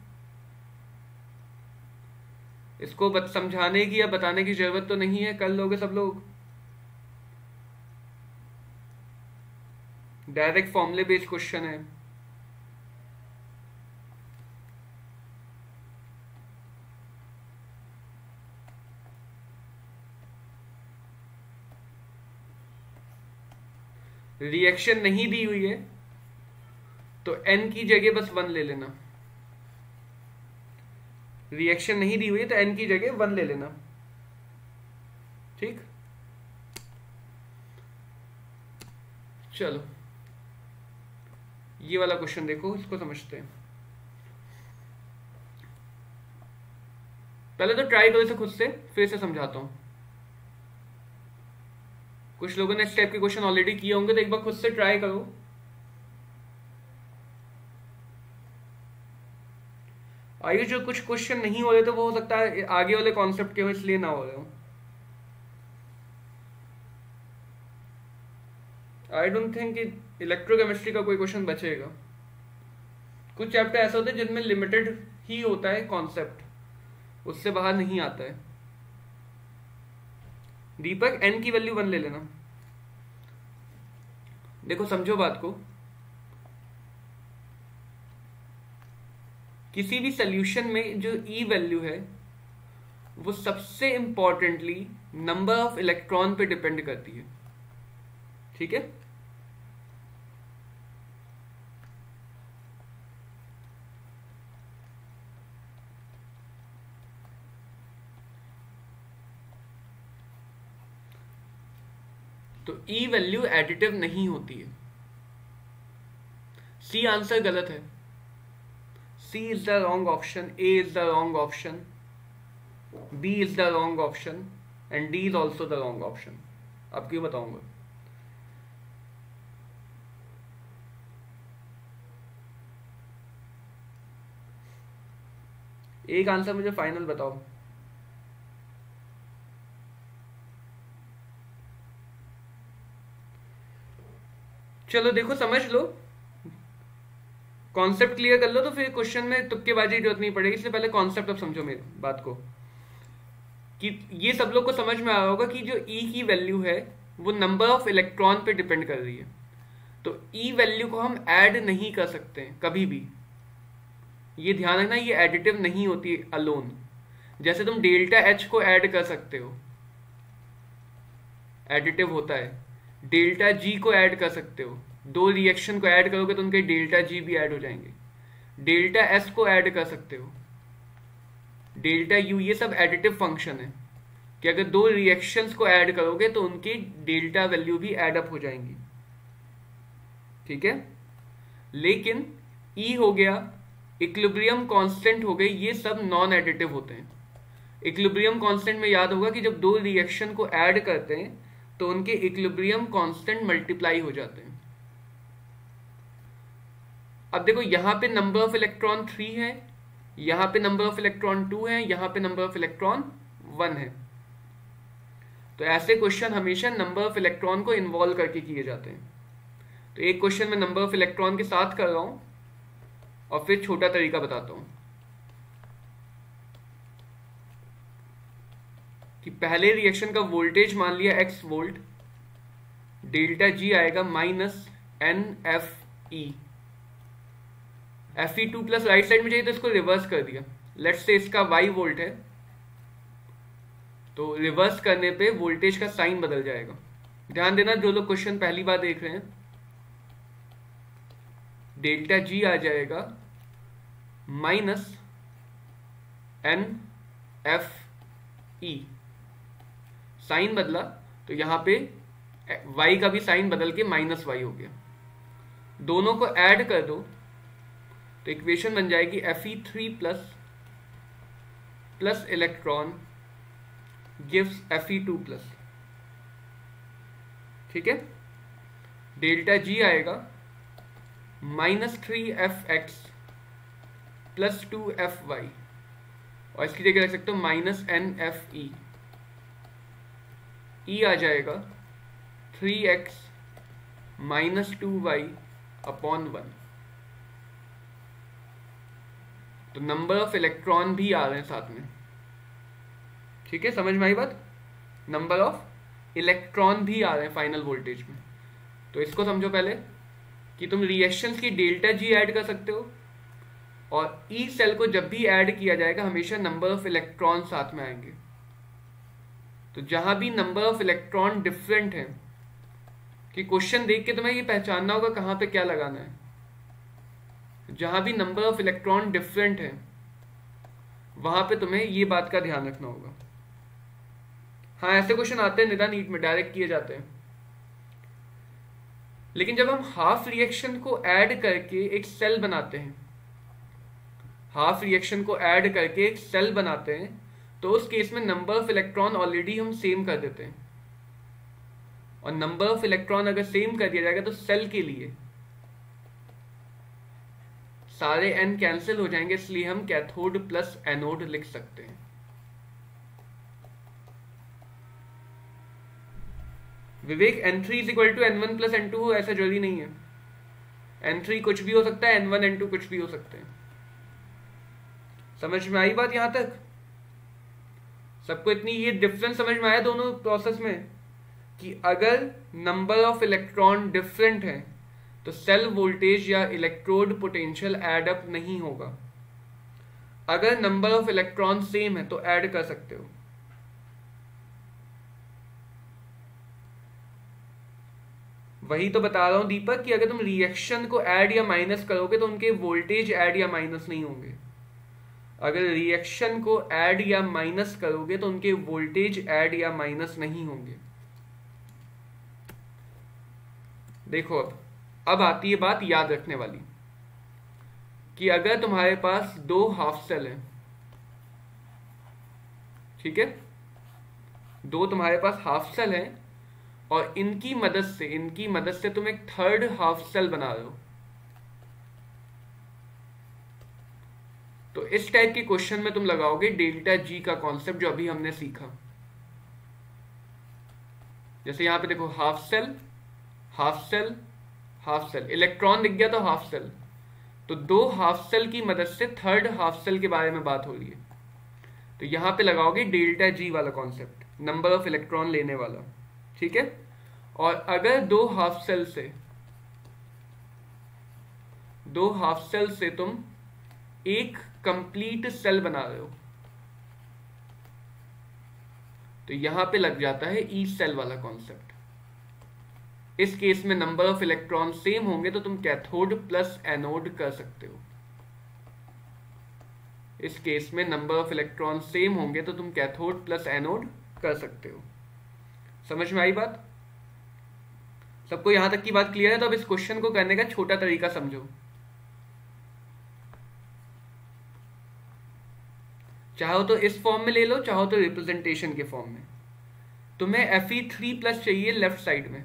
इसको, बत समझाने की या बताने की जरूरत तो नहीं है, कर लोगे सब लोग। डायरेक्ट फॉर्मूले बेस्ड क्वेश्चन है। रिएक्शन नहीं दी हुई है तो n की जगह बस वन ले लेना, रिएक्शन नहीं दी हुई है तो n की जगह वन ले लेना, ठीक। चलो ये वाला क्वेश्चन देखो, इसको समझते हैं। पहले तो ट्राई करो इसे खुद से, फिर से समझाता हूं। कुछ लोगों ने इस टाइप के क्वेश्चन ऑलरेडी किए होंगे, तो एक बार खुद से ट्राई करो। आयु जो कुछ क्वेश्चन नहीं हो रहे तो वो हो सकता है आगे वाले कॉन्सेप्ट के हो, इसलिए ना हो रहे हो। आई डोंट थिंक कि इलेक्ट्रोकेमिस्ट्री का कोई क्वेश्चन बचेगा। कुछ चैप्टर ऐसे होते हैं जिनमें लिमिटेड ही होता है कॉन्सेप्ट, उससे बाहर नहीं आता है। दीपक n की वैल्यू वन ले लेना। देखो समझो बात को, किसी भी सॉल्यूशन में जो e वैल्यू है वो सबसे इंपॉर्टेंटली नंबर ऑफ इलेक्ट्रॉन पे डिपेंड करती है, ठीक है। तो E वैल्यू एडिटिव नहीं होती है। सी आंसर गलत है, C is the wrong option, A is the wrong option, B is the wrong option and D is also the wrong option. अब क्यों बताऊंगा। एक आंसर मुझे फाइनल बताओ। चलो देखो समझ लो, कॉन्सेप्ट क्लियर कर लो तो फिर क्वेश्चन में तुक्केबाजी की जरूरत नहीं पड़ेगी। इससे पहले कॉन्सेप्ट अब समझो मेरी बात को, कि ये सब लोग को समझ में आ रहा होगा कि जो E की वैल्यू है वो नंबर ऑफ इलेक्ट्रॉन पे डिपेंड कर रही है। तो E वैल्यू को हम ऐड नहीं कर सकते कभी भी, ये ध्यान रखना, ये एडिटिव नहीं होती अलोन। जैसे तुम डेल्टा H को ऐड कर सकते हो, एडिटिव होता है। डेल्टा G को ऐड कर सकते हो, दो रिएक्शन को ऐड करोगे तो उनके डेल्टा G भी ऐड हो जाएंगे। डेल्टा S को ऐड कर सकते हो, डेल्टा U, ये सब एडिटिव फंक्शन है कि अगर दो रिएक्शंस को ऐड करोगे तो उनकी डेल्टा वैल्यू भी ऐड अप हो जाएंगी, ठीक है। लेकिन E हो गया, इक्विलिब्रियम कांस्टेंट हो गई, ये सब नॉन एडिटिव होते हैं। इक्विलिब्रियम कांस्टेंट में याद होगा कि जब दो रिएक्शन को ऐड करते हैं तो उनके इक्विलिब्रियम कांस्टेंट मल्टीप्लाई हो जाते हैं। अब देखो यहां पे नंबर ऑफ इलेक्ट्रॉन थ्री है, यहां पे नंबर ऑफ इलेक्ट्रॉन टू है, यहां पे नंबर ऑफ इलेक्ट्रॉन वन है। तो ऐसे क्वेश्चन हमेशा नंबर ऑफ इलेक्ट्रॉन को इन्वॉल्व करके किए जाते हैं। तो एक क्वेश्चन में नंबर ऑफ इलेक्ट्रॉन के साथ कर रहा हूं और फिर छोटा तरीका बताता हूं कि पहले रिएक्शन का वोल्टेज मान लिया x वोल्ट, डेल्टा G आएगा minus N F E, F E two plus right side में चाहिए तो इसको रिवर्स कर दिया। लेट्स से इसका y वोल्ट है तो रिवर्स करने पे वोल्टेज का साइन बदल जाएगा, ध्यान देना जो लोग क्वेश्चन पहली बार देख रहे हैं, डेल्टा जी आ जाएगा minus N F E, sign बदला तो यहां पे y का भी साइन बदल के माइनस वाई हो गया, दोनों को ऐड कर दो तो इक्वेशन बन जाएगी F E three plus plus electron gives F E two plus. ठीक है, डेल्टा जी आएगा minus three F X plus two F Y, और इसकी जगह रख सकते हो minus N F E, E आ जाएगा three X minus two Y upon one. तो नंबर ऑफ इलेक्ट्रॉन भी आ रहे हैं साथ में। ठीक है, समझ में आई बात? नंबर ऑफ इलेक्ट्रॉन भी आ रहे हैं फाइनल वोल्टेज में। तो इसको समझो पहले कि तुम रिएक्शंस की डेल्टा जी ऐड कर सकते हो, और ई सेल को जब भी ऐड किया जाएगा हमेशा नंबर ऑफ इलेक्ट्रॉन साथ में आएंगे। तो जहां भी नंबर ऑफ इलेक्ट्रॉन डिफरेंट है, कि क्वेश्चन देख के तुम्हें ये पहचानना होगा कहां पे क्या लगाना है, जहां भी नंबर ऑफ इलेक्ट्रॉन डिफरेंट है वहां पे तुम्हें ये बात का ध्यान रखना होगा। हाँ, ऐसे क्वेश्चन आते हैं निदान नीट में, डायरेक्ट किए जाते हैं। लेकिन जब हम हाफ रिएक्शन को ऐड करके एक सेल बनाते हैं, हाफ रिएक्शन को ऐड करके एक सेल बनाते हैं, तो उस केस में नंबर ऑफ इलेक्ट्रॉन ऑलरेडी हम सेम कर देते हैं, और नंबर ऑफ इलेक्ट्रॉन अगर सेम कर दिया जाएगा तो सेल के लिए सारे एन कैंसिल हो जाएंगे, इसलिए हम कैथोड प्लस एनोड लिख सकते हैं। Vivek, N three is equal to N one plus N two हो, ऐसा जरूरी नहीं है। एन थ्री कुछ भी हो सकता है, एन वन एन टू कुछ भी हो सकते हैं। समझ में आई बात यहां तक? सबको इतनी ये डिफरेंस समझ में आया दोनों प्रोसेस में, कि अगर नंबर ऑफ इलेक्ट्रॉन डिफरेंट है तो सेल वोल्टेज या इलेक्ट्रोड पोटेंशियल ऐड अप नहीं होगा। अगर नंबर ऑफ इलेक्ट्रॉन सेम है तो ऐड कर सकते हो। वही तो बता रहा हूं दीपक, कि अगर तुम रिएक्शन को ऐड या माइनस करोगे तो उनके वोल्टेज ऐड या माइनस नहीं होंगे। अगर रिएक्शन को ऐड या माइनस करोगे तो उनके वोल्टेज ऐड या माइनस नहीं होंगे। देखो अब अब आती है बात याद रखने वाली, कि अगर तुम्हारे पास दो हाफ सेल हैं, ठीक है, दो तुम्हारे पास हाफ सेल हैं, और इनकी मदद से इनकी मदद से तुम एक थर्ड हाफ सेल बना रहे हो, तो इस टाइप के क्वेश्चन में तुम लगाओगे डेल्टा जी का कॉन्सेप्ट जो अभी हमने सीखा। जैसे यहां पे देखो, half cell half cell half cell, electron दिख गया तो हाफ सेल, तो दो हाफ सेल की मदद से थर्ड हाफ सेल के बारे में बात हो रही है, तो यहां पे लगाओगे डेल्टा जी वाला कॉन्सेप्ट, नंबर ऑफ इलेक्ट्रॉन लेने वाला। ठीक है, और अगर दो हाफ सेल से दो हाफ सेल से तुम एक कंप्लीट सेल बना रहे हो, तो यहां पे लग जाता है ई सेल वाला कॉन्सेप्ट। इस केस में नंबर ऑफ इलेक्ट्रॉन सेम होंगे तो तुम कैथोड प्लस एनोड कर सकते हो। इस केस में नंबर ऑफ इलेक्ट्रॉन सेम होंगे तो तुम कैथोड प्लस एनोड कर सकते हो। समझ में आई बात? सबको यहां तक की बात क्लियर है? तो अब इस क्वेश्चन को करने का छोटा तरीका समझो। चाहो तो इस फॉर्म में ले लो, चाहो तो रिप्रेजेंटेशन के फॉर्म में। तुम्हें एफ ई थ्री प्लस चाहिए लेफ्ट साइड में,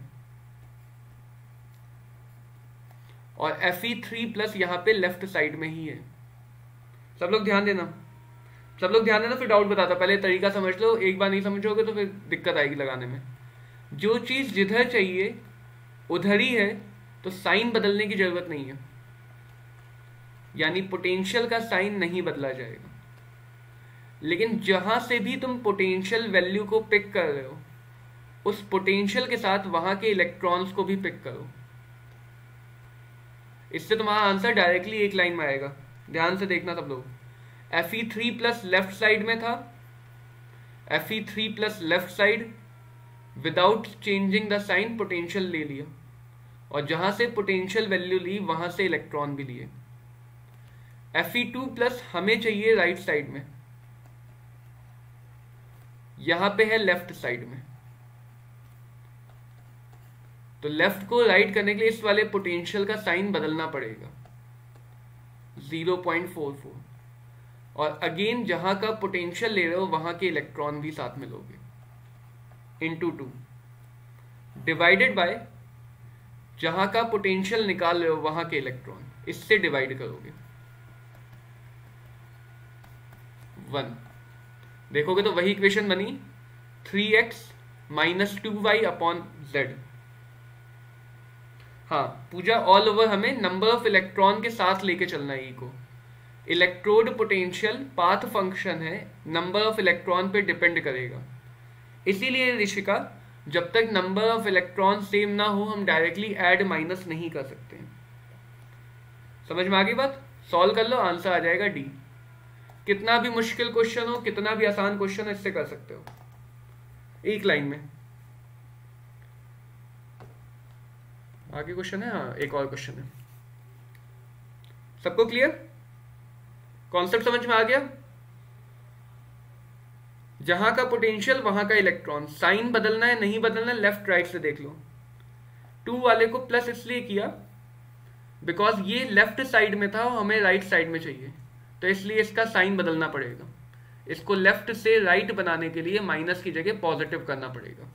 और एफ ई थ्री प्लस यहां पे लेफ्ट साइड में ही है। सब लोग ध्यान देना, सब लोग ध्यान देना, फिर डाउट बताता। पहले तरीका समझ लो, एक बार नहीं समझोगे तो फिर दिक्कत आएगी लगाने में। जो चीज जिधर चाहिए उधर ही है तो साइन बदलने की जरूरत नहीं है, यानी पोटेंशियल का साइन नहीं बदला जाएगा। लेकिन जहां से भी तुम पोटेंशियल वैल्यू को पिक कर रहे हो, उस पोटेंशियल के साथ वहां के इलेक्ट्रॉन्स को भी पिक करो। इससे तुम्हारा आंसर डायरेक्टली एक लाइन में आएगा। ध्यान से देखना सब लोग। F E three plus left side में था, F E three plus left side without changing the sign potential ले लिया, और जहां से पोटेंशियल वैल्यू ली वहां से इलेक्ट्रॉन भी लिए। एफ ई टू प्लस हमें चाहिए राइट साइड में, यहां पे है लेफ्ट साइड में, तो लेफ्ट को राइट करने के लिए इस वाले पोटेंशियल का साइन बदलना पड़ेगा, ज़ीरो पॉइंट फोर फोर, और अगेन जहां का पोटेंशियल ले रहे हो वहां के इलेक्ट्रॉन भी साथ में लोगे, इंटू टू डिवाइडेड बाय जहां का पोटेंशियल निकाल रहे हो वहां के इलेक्ट्रॉन, इससे डिवाइड करोगे वन। देखोगे तो वही इक्वेशन बनी, three X minus two Y upon Z. हाँ पूजा, ऑल ओवर हमें नंबर ऑफ इलेक्ट्रॉन के साथ लेके चलना है ई को। इलेक्ट्रोड पोटेंशियल पाथ फंक्शन है, नंबर ऑफ इलेक्ट्रॉन पे डिपेंड करेगा, इसीलिए ऋषिका जब तक नंबर ऑफ इलेक्ट्रॉन सेम ना हो हम डायरेक्टली ऐड माइनस नहीं कर सकते। समझ में आ गई बात? सॉल्व कर लो, आंसर आ जाएगा डी। कितना भी मुश्किल क्वेश्चन हो, कितना भी आसान क्वेश्चन हो, इससे कर सकते हो एक लाइन में। आगे क्वेश्चन है, हाँ एक और क्वेश्चन है। सबको क्लियर? कॉन्सेप्ट समझ में आ गया? जहां का पोटेंशियल वहां का इलेक्ट्रॉन, साइन बदलना है नहीं बदलना है, लेफ्ट राइट से देख लो। टू वाले को प्लस इसलिए किया बिकॉज ये लेफ्ट साइड में था और हमें राइट साइड में चाहिए, तो इसलिए इसका साइन बदलना पड़ेगा। इसको लेफ्ट से राइट बनाने के लिए माइनस की जगह पॉजिटिव करना पड़ेगा।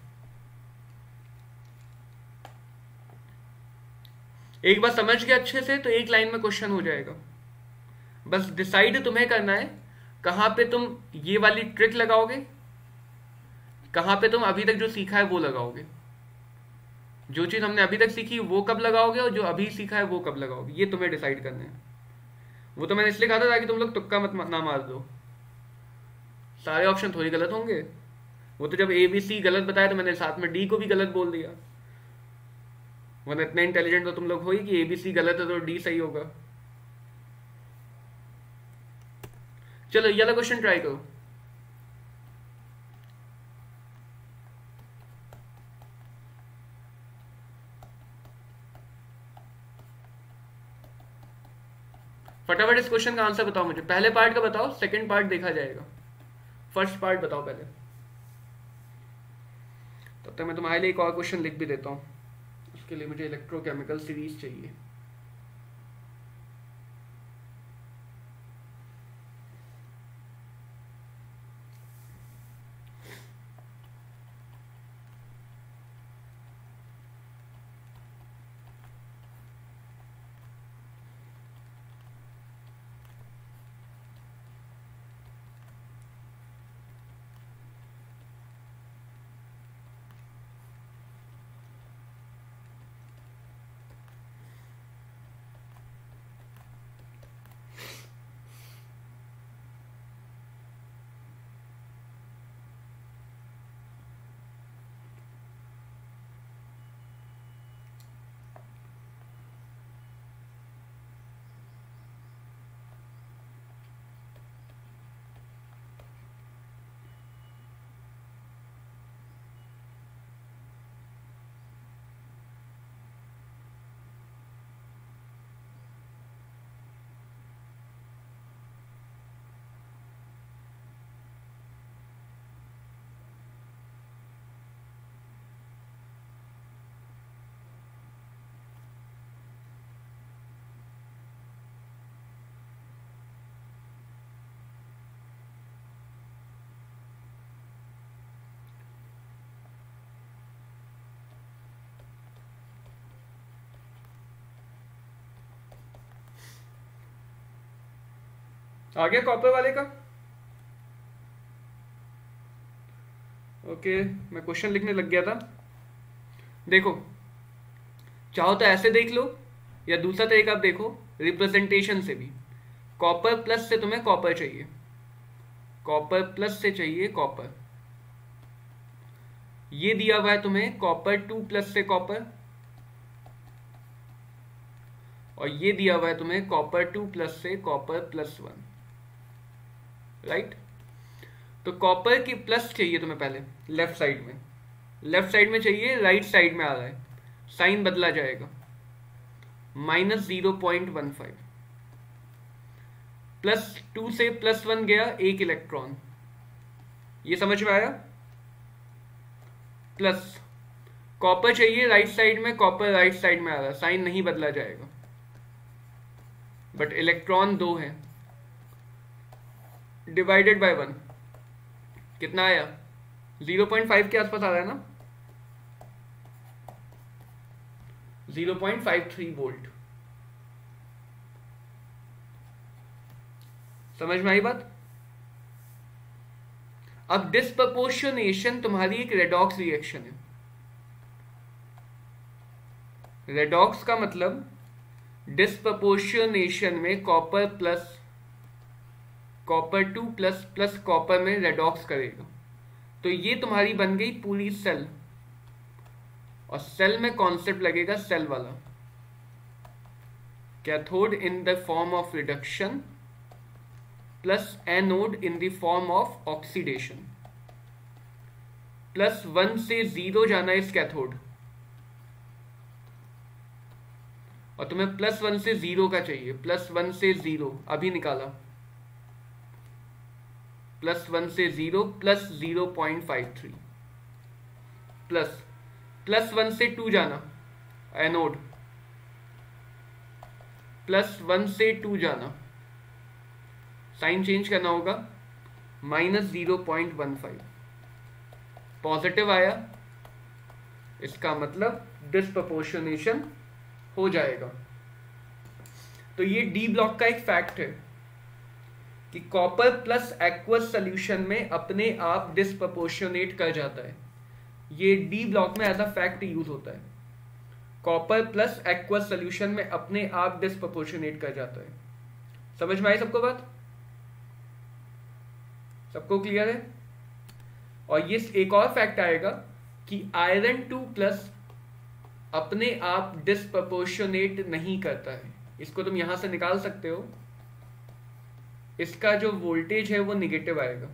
एक बार समझ गए अच्छे से तो एक लाइन में क्वेश्चन हो जाएगा। बस डिसाइड तुम्हें करना है कहां पे तुम ये वाली ट्रिक लगाओगे, कहां पे तुम अभी तक जो सीखा है वो लगाओगे। जो चीज हमने अभी तक सीखी वो कब लगाओगे और जो अभी सीखा है वो कब लगाओगे, ये तुम्हें डिसाइड करना है। वो तो मैंने इसलिए कहा था ताकि तुम लोग तुक्का मत ना मार दो, सारे ऑप्शन थोड़ी गलत होंगे। वो तो जब ए बी सी गलत बताया तो मैंने साथ में डी को भी गलत बोल दिया, वरना इतने इंटेलिजेंट तो तुम लोग हो ही कि ए बी सी गलत है तो डी सही होगा। चलो ये वाला क्वेश्चन ट्राई करो। फटाफट इस क्वेश्चन का आंसर बताओ मुझे। पहले पार्ट का बताओ, सेकंड पार्ट देखा जाएगा। फर्स्ट पार्ट बताओ पहले, तब तक मैं तुम्हारे लिए एक और क्वेश्चन लिख भी देता हूं। उसके लिए मुझे इलेक्ट्रोकेमिकल सीरीज चाहिए। आ गया कॉपर वाले का? ओके, मैं क्वेश्चन लिखने लग गया था। देखो, चाहो तो ऐसे देख लो या दूसरा तरीका आप देखो रिप्रेजेंटेशन से भी। कॉपर प्लस से तुम्हें कॉपर चाहिए, कॉपर प्लस से चाहिए कॉपर। ये दिया हुआ है तुम्हें कॉपर टू प्लस से कॉपर, और ये दिया हुआ है तुम्हें कॉपर टू प्लस से कॉपर प्लस वन, राइट। तो कॉपर की प्लस चाहिए तुम्हें पहले लेफ्ट साइड में, लेफ्ट साइड में चाहिए, राइट साइड में आ रहा है, साइन बदला जाएगा, minus zero point one five, plus two से प्लस वन गया एक इलेक्ट्रॉन, ये समझ में आया। प्लस कॉपर चाहिए राइट साइड में, कॉपर राइट साइड में आ रहा है, साइन नहीं बदला जाएगा, बट इलेक्ट्रॉन दो है, डिवाइडेड बाय वन, कितना आया, जीरो पॉइंट फाइव के आसपास आ रहा है ना, zero point five three volt. समझ में आई बात। अब डिस्प्रपोर्शनेशन तुम्हारी एक रेडॉक्स रिएक्शन है। रेडॉक्स का मतलब डिस्प्रपोर्शनेशन में copper plus copper two plus plus copper में रेडॉक्स करेगा। तो ये तुम्हारी बन गई पूरी सेल, और सेल में कॉन्सेप्ट लगेगा सेल वाला, cathode in the form of reduction plus anode in the form of oxidation. Plus one से जीरो जाना इस कैथोड, और तुम्हें प्लस वन से जीरो का चाहिए, प्लस वन से जीरो अभी निकाला, प्लस वन से zero plus zero point five three, plus plus one से टू जाना एनोड, प्लस वन से टू जाना, साइन चेंज करना होगा, minus zero point one five, positive आया, इसका मतलब डिस्प्रपोर्शनेशन हो जाएगा। तो ये डी ब्लॉक का एक फैक्ट है कि कॉपर प्लस एक्वस सोल्यूशन में अपने आप डिस्प्रपोर्शनेट कर जाता है। ये डी ब्लॉक में एज अ फैक्ट यूज होता है, कॉपर प्लस एक्वस सोल्यूशन में अपने आप डिस्प्रपोर्शनेट कर जाता है। समझ में आई सबको बात, सबको क्लियर है। और ये एक और फैक्ट आएगा कि आयरन टू प्लस अपने आप डिस्प्रपोर्शनेट नहीं करता है। इसको तुम यहां से निकाल सकते हो, इसका जो वोल्टेज है वो निगेटिव आएगा,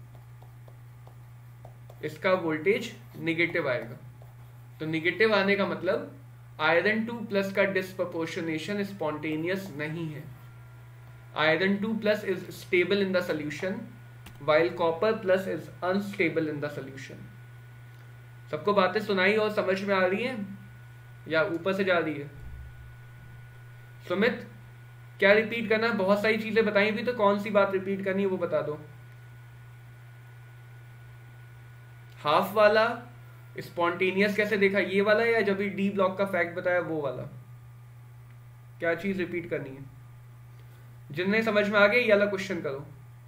इसका वोल्टेज निगेटिव आएगा। तो निगेटिव आने का मतलब आयरन टू प्लस का डिस्प्रपोर्शनेशन स्पॉन्टेनियस नहीं है। Iron two plus is stable in the solution while copper plus is unstable in the solution। सबको बातें सुनाई और समझ में आ रही हैं या ऊपर से जा रही है? सुमित क्या रिपीट करना है? बहुत सारी चीजें बताई भी, तो कौन सी बात रिपीट करनी है वो बता दो। हाफ वाला स्पॉन्टेनियस कैसे देखा, ये वाला, या जब भी डी ब्लॉक का फैक्ट बताया वो वाला? क्या चीज रिपीट करनी है? जिन्हें समझ में आ गया ये वाला क्वेश्चन करो।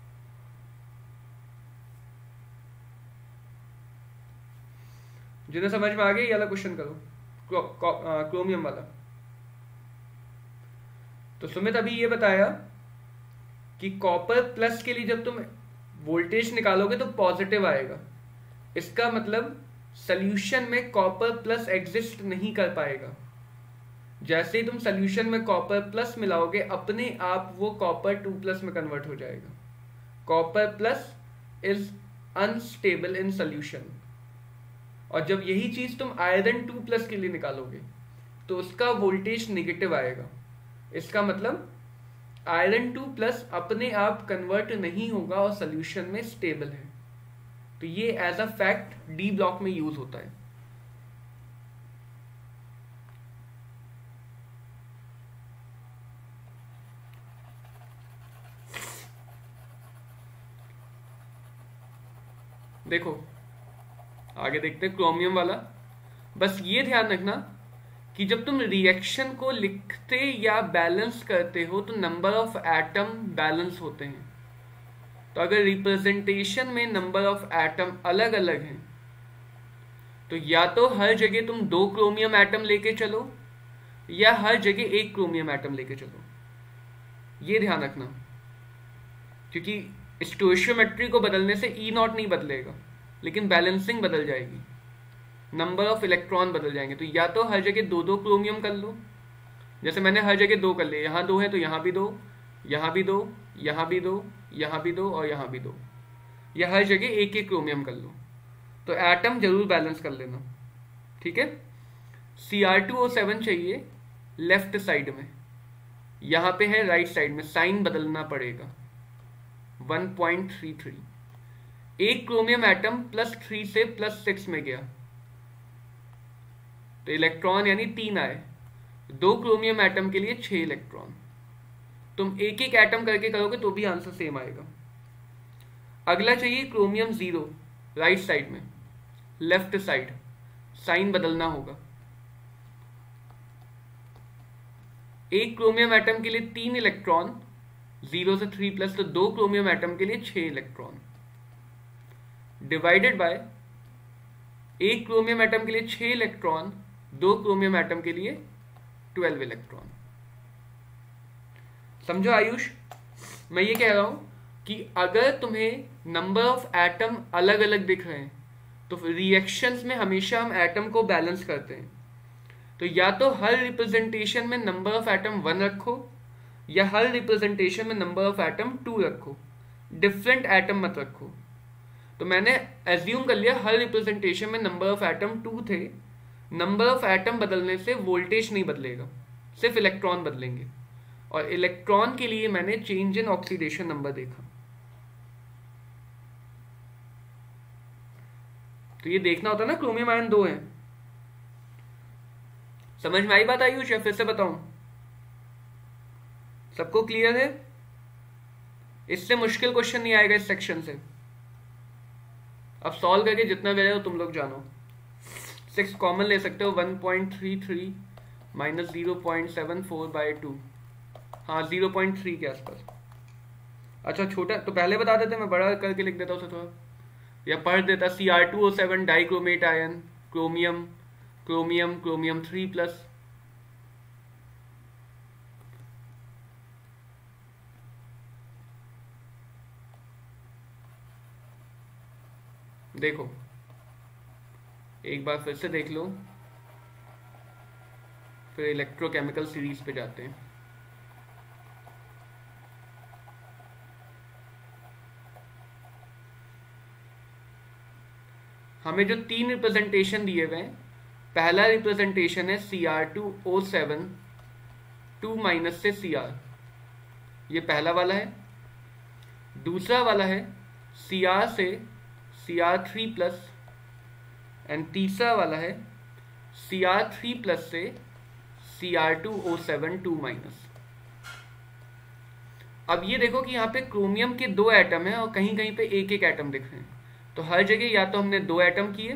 जिन्हें समझ में आ गया ये वाला क्वेश्चन करो, क्रोमियम वाला। तो सुमित अभी ये बताया कि कॉपर प्लस के लिए जब तुम वोल्टेज निकालोगे तो पॉजिटिव आएगा। इसका मतलब सॉल्यूशन में कॉपर प्लस एग्जिस्ट नहीं कर पाएगा। जैसे ही तुम सॉल्यूशन में कॉपर प्लस मिलाओगे अपने आप वो कॉपर टू प्लस में कन्वर्ट हो जाएगा। Copper plus is unstable in solution. और जब यही चीज तुम आयरन टू प्लस के लिए निकालोगे तो उसका वोल्टेज निगेटिव आएगा। इसका मतलब आयरन टू प्लस अपने आप कन्वर्ट नहीं होगा और सॉल्यूशन में स्टेबल है। तो ये as a fact D block में यूज होता है। देखो आगे देखते हैं क्रोमियम वाला। बस ये ध्यान रखना कि जब तुम रिएक्शन को लिखते या बैलेंस करते हो तो नंबर ऑफ एटम बैलेंस होते हैं। तो अगर रिप्रेजेंटेशन में नंबर ऑफ एटम अलग अलग हैं तो या तो हर जगह तुम दो क्रोमियम एटम लेके चलो या हर जगह एक क्रोमियम एटम लेके चलो। ये ध्यान रखना, क्योंकि स्टोइशियोमेट्री को बदलने से ई नॉट नहीं बदलेगा लेकिन बैलेंसिंग बदल जाएगी, नंबर ऑफ इलेक्ट्रॉन बदल जाएंगे। तो या तो हर जगह दो दो क्रोमियम कर लो, जैसे मैंने हर जगह दो कर लिए, यहाँ दो है तो यहाँ भी दो, यहाँ भी दो, यहाँ भी दो, यहाँ भी दो और यहाँ भी दो, या हर जगह एक एक क्रोमियम कर लो। तो एटम जरूर बैलेंस कर लेना, ठीक है। C R two O seven चाहिए लेफ्ट साइड में, यहां पे है राइट साइड में, साइन बदलना पड़ेगा। वन पॉइंट थ्री थ्री, एक क्रोमियम एटम प्लस थ्री से प्लस सिक्स में गया तो इलेक्ट्रॉन यानी तीन आए। दो क्रोमियम एटम के लिए छह इलेक्ट्रॉन। तुम एक एक एटम करके करोगे तो भी आंसर सेम आएगा। अगला चाहिए क्रोमियम जीरो, राइट साइड में, लेफ्ट साइड, साइन बदलना होगा। एक क्रोमियम एटम के लिए तीन इलेक्ट्रॉन, जीरो से थ्री प्लस, तो दो क्रोमियम एटम के लिए छह इलेक्ट्रॉन, डिवाइडेड बाय एक क्रोमियम एटम के लिए छह इलेक्ट्रॉन, दो क्रोमियम एटम के लिए ट्वेल्व इलेक्ट्रॉन। समझो आयुष, मैं ये कह रहा हूं कि अगर तुम्हें नंबर ऑफ एटम अलग अलग दिख रहे हैं तो रिएक्शंस में हमेशा हम एटम को बैलेंस करते हैं। तो या तो हर रिप्रेजेंटेशन में नंबर ऑफ एटम वन रखो, या हर रिप्रेजेंटेशन में नंबर ऑफ एटम टू रखो, डिफरेंट एटम मत रखो। तो मैंने एज्यूम कर लिया हर रिप्रेजेंटेशन में नंबर ऑफ एटम टू थे। नंबर ऑफ एटम बदलने से वोल्टेज नहीं बदलेगा, सिर्फ इलेक्ट्रॉन बदलेंगे। और इलेक्ट्रॉन के लिए मैंने चेंज इन ऑक्सीडेशन नंबर देखा। तो ये देखना होता है ना, क्रोमियम आयन दो हैं। समझ में आई बात आयुष, या फिर से बताऊं? सबको क्लियर है? इससे मुश्किल क्वेश्चन नहीं आएगा इस सेक्शन से। अब सॉल्व करके जितना भी हो तुम लोग जानो। सिक्स कॉमन ले सकते हो, one point three three minus zero point seven four by two, हाँ जीरो पॉइंट थ्री के आसपास। अच्छा छोटा तो पहले बता देते, मैं बड़ा करके लिख देता उसे थोड़ा, या पढ़ देता। C R two O seven dichromate ion, chromium chromium chromium three plus, देखो एक बार फिर से देख लो, फिर इलेक्ट्रोकेमिकल सीरीज पे जाते हैं। हमें जो तीन रिप्रेजेंटेशन दिए हुए हैं, पहला रिप्रेजेंटेशन है C R two O seven two minus से सी आर, ये पहला वाला है। दूसरा वाला है सी आर से C R three plus, and तीसरा वाला है सी आर थ्री प्लस से C R two O seven two minus. अब ये देखो कि यहाँ पे क्रोमियम के दो एटम है और कहीं कहीं पे एक एक एटम दिख रहे हैं। तो हर जगह या तो हमने दो एटम किए,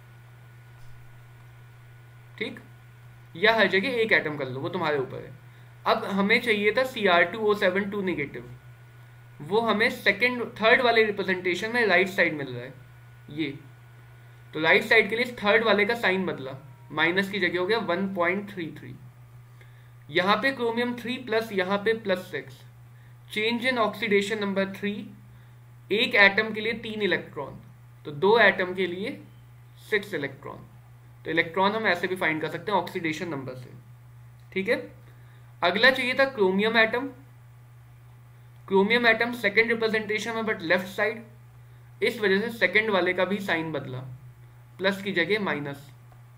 ठीक, या हर जगह एक एटम कर लो, वो तुम्हारे ऊपर है। अब हमें चाहिए था C R two O seven two negative, वो हमें सेकेंड थर्ड वाले रिप्रेजेंटेशन में राइट साइड मिल रहा है ये। तो राइट साइड के लिए थर्ड वाले का साइन बदला, माइनस की जगह हो गया वन पॉइंट थ्री थ्री। यहां पे क्रोमियम थ्री प्लस, यहां पे plus six, change in oxidation number three. एक एटम के लिए तीन इलेक्ट्रॉन, तो दो एटम के लिए सिक्स इलेक्ट्रॉन। तो इलेक्ट्रॉन हम ऐसे भी फाइंड कर सकते हैं ऑक्सीडेशन नंबर से, ठीक है। अगला चाहिए था chromium atom. Chromium atom second representation में बट लेफ्ट साइड, इस वजह से सेकेंड वाले का भी साइन बदला, प्लस की जगह माइनस।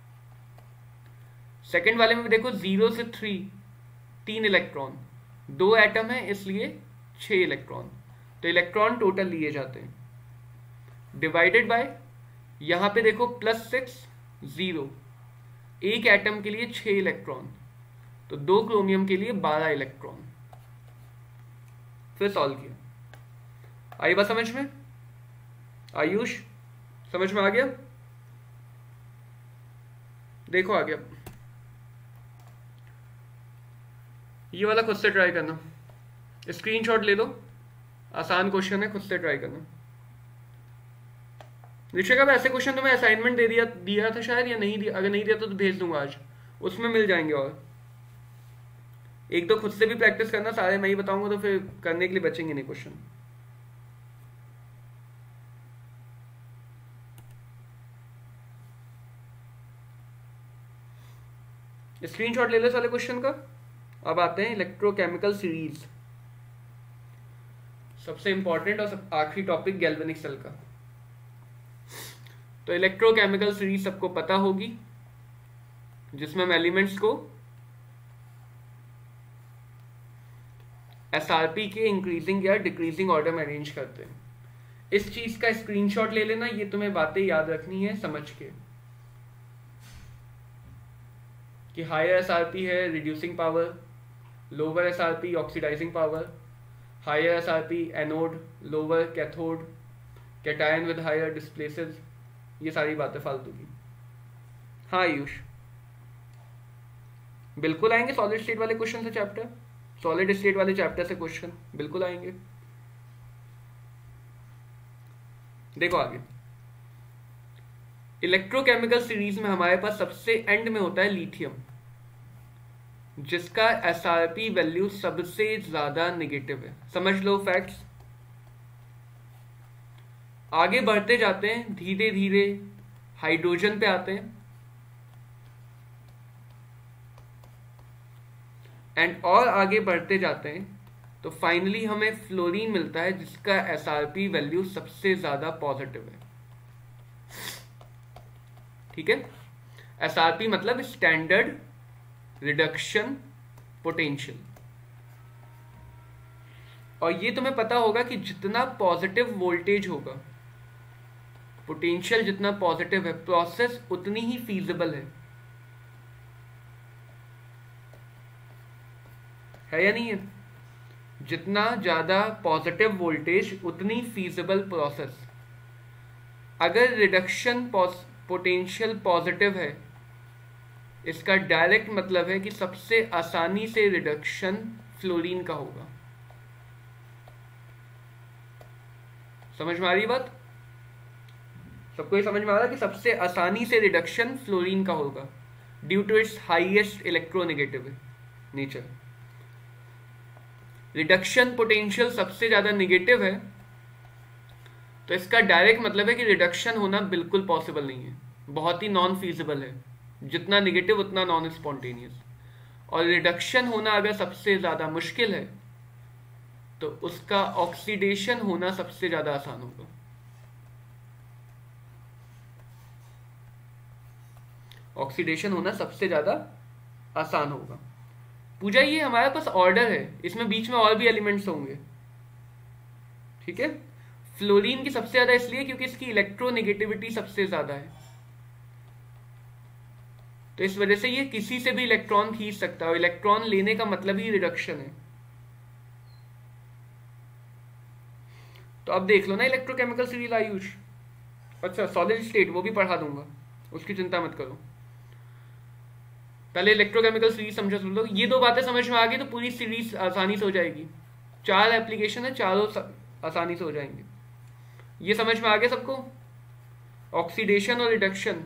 सेकेंड वाले में भी देखो जीरो से थ्री, तीन इलेक्ट्रॉन, दो एटम है इसलिए छह इलेक्ट्रॉन, तो इलेक्ट्रॉन टोटल लिए जाते हैं। डिवाइडेड बाय यहां पे देखो प्लस सिक्स जीरो, एक एटम के लिए छह इलेक्ट्रॉन, तो दो क्रोमियम के लिए बारह इलेक्ट्रॉन। फिर सॉल्व किया। आई बात समझ में? आयुष समझ में आ गया? देखो आ गया। ये वाला खुद से ट्राई करना, स्क्रीनशॉट ले लो, आसान क्वेश्चन है, खुद से ट्राई करना। ऋषिका ऐसे क्वेश्चन तो मैं असाइनमेंट दे दिया दिया था शायद, या नहीं दिया? अगर नहीं दिया तो, तो भेज दूंगा आज, उसमें मिल जाएंगे। और एक तो खुद से भी प्रैक्टिस करना, सारे मैं ही बताऊंगा तो फिर करने के लिए बचेंगे नहीं क्वेश्चन। स्क्रीनशॉट ले लो सारे क्वेश्चन का। अब आते हैं इलेक्ट्रोकेमिकल सीरीज, सबसे इंपॉर्टेंट और आखिरी टॉपिक गैल्वेनिक सेल का। तो इलेक्ट्रोकेमिकल सीरीज सबको पता होगी, जिसमें हम एलिमेंट्स को एसआरपी के इंक्रीजिंग या डिक्रीजिंग ऑर्डर में अरेंज करते हैं। इस चीज का स्क्रीनशॉट ले लेना, ये तुम्हें बातें याद रखनी है समझ के, कि हायर एसआरपी है reducing power, lower SRP oxidising power, higher SRP anode, lower cathode, cation with higher displaces, ये सारी बातें फालतू की। हाँ आयुष, बिल्कुल आएंगे सॉलिड स्टेट वाले क्वेश्चन से चैप्टर, सॉलिड स्टेट वाले चैप्टर से क्वेश्चन बिल्कुल आएंगे। देखो आगे, इलेक्ट्रोकेमिकल सीरीज में हमारे पास सबसे एंड में होता है लिथियम, जिसका एसआरपी वैल्यू सबसे ज्यादा नेगेटिव है। समझ लो फैक्ट्स। आगे बढ़ते जाते हैं, धीरे धीरे हाइड्रोजन पे आते हैं, एंड और आगे बढ़ते जाते हैं तो फाइनली हमें फ्लोरीन मिलता है, जिसका एसआरपी वैल्यू सबसे ज्यादा पॉजिटिव है। ठीक है, एसआरपी मतलब स्टैंडर्ड रिडक्शन पोटेंशियल। और ये तुम्हें पता होगा कि जितना पॉजिटिव वोल्टेज होगा, पोटेंशियल जितना पॉजिटिव है, प्रोसेस उतनी ही फीजिबल है है या नहीं है? जितना ज्यादा पॉजिटिव वोल्टेज उतनी फीजिबल प्रोसेस। अगर रिडक्शन पोटेंशियल पॉजिटिव है, इसका डायरेक्ट मतलब है कि सबसे आसानी से रिडक्शन फ्लोरीन का होगा। समझ में आ रही बात? सबको ये समझ में आ रहा है कि सबसे आसानी से रिडक्शन फ्लोरीन का होगा, due to its highest electronegative nature. Reduction potential सबसे ज्यादा नेगेटिव है, तो इसका डायरेक्ट मतलब है कि रिडक्शन होना बिल्कुल पॉसिबल नहीं है, बहुत ही नॉन फीजिबल है। जितना नेगेटिव उतना नॉन स्पॉन्टेनियस। और रिडक्शन होना अगर सबसे ज्यादा मुश्किल है, तो उसका ऑक्सीडेशन होना सबसे ज्यादा आसान होगा। ऑक्सीडेशन होना सबसे ज्यादा आसान होगा। पूजा, ये हमारे पास ऑर्डर है, इसमें बीच में और भी एलिमेंट्स होंगे। ठीक है, फ्लोरीन की सबसे ज्यादा इसलिए क्योंकि इसकी इलेक्ट्रोनेगेटिविटी सबसे ज्यादा है, तो इस वजह से ये किसी से भी इलेक्ट्रॉन खींच सकता है, और इलेक्ट्रॉन लेने का मतलब ही रिडक्शन है। तो अब देख लो ना इलेक्ट्रोकेमिकल सीरीज आयुष। अच्छा, सॉलिड स्टेट वो भी पढ़ा दूंगा, उसकी चिंता मत करो। पहले इलेक्ट्रोकेमिकल सीरीज समझो सब लोग। ये दो बातें समझ में आ गई तो पूरी सीरीज आसानी से हो जाएगी। चार एप्लीकेशन है, चारों आसानी से हो जाएंगे। ये समझ में आ गया सबको? ऑक्सीडेशन और रिडक्शन,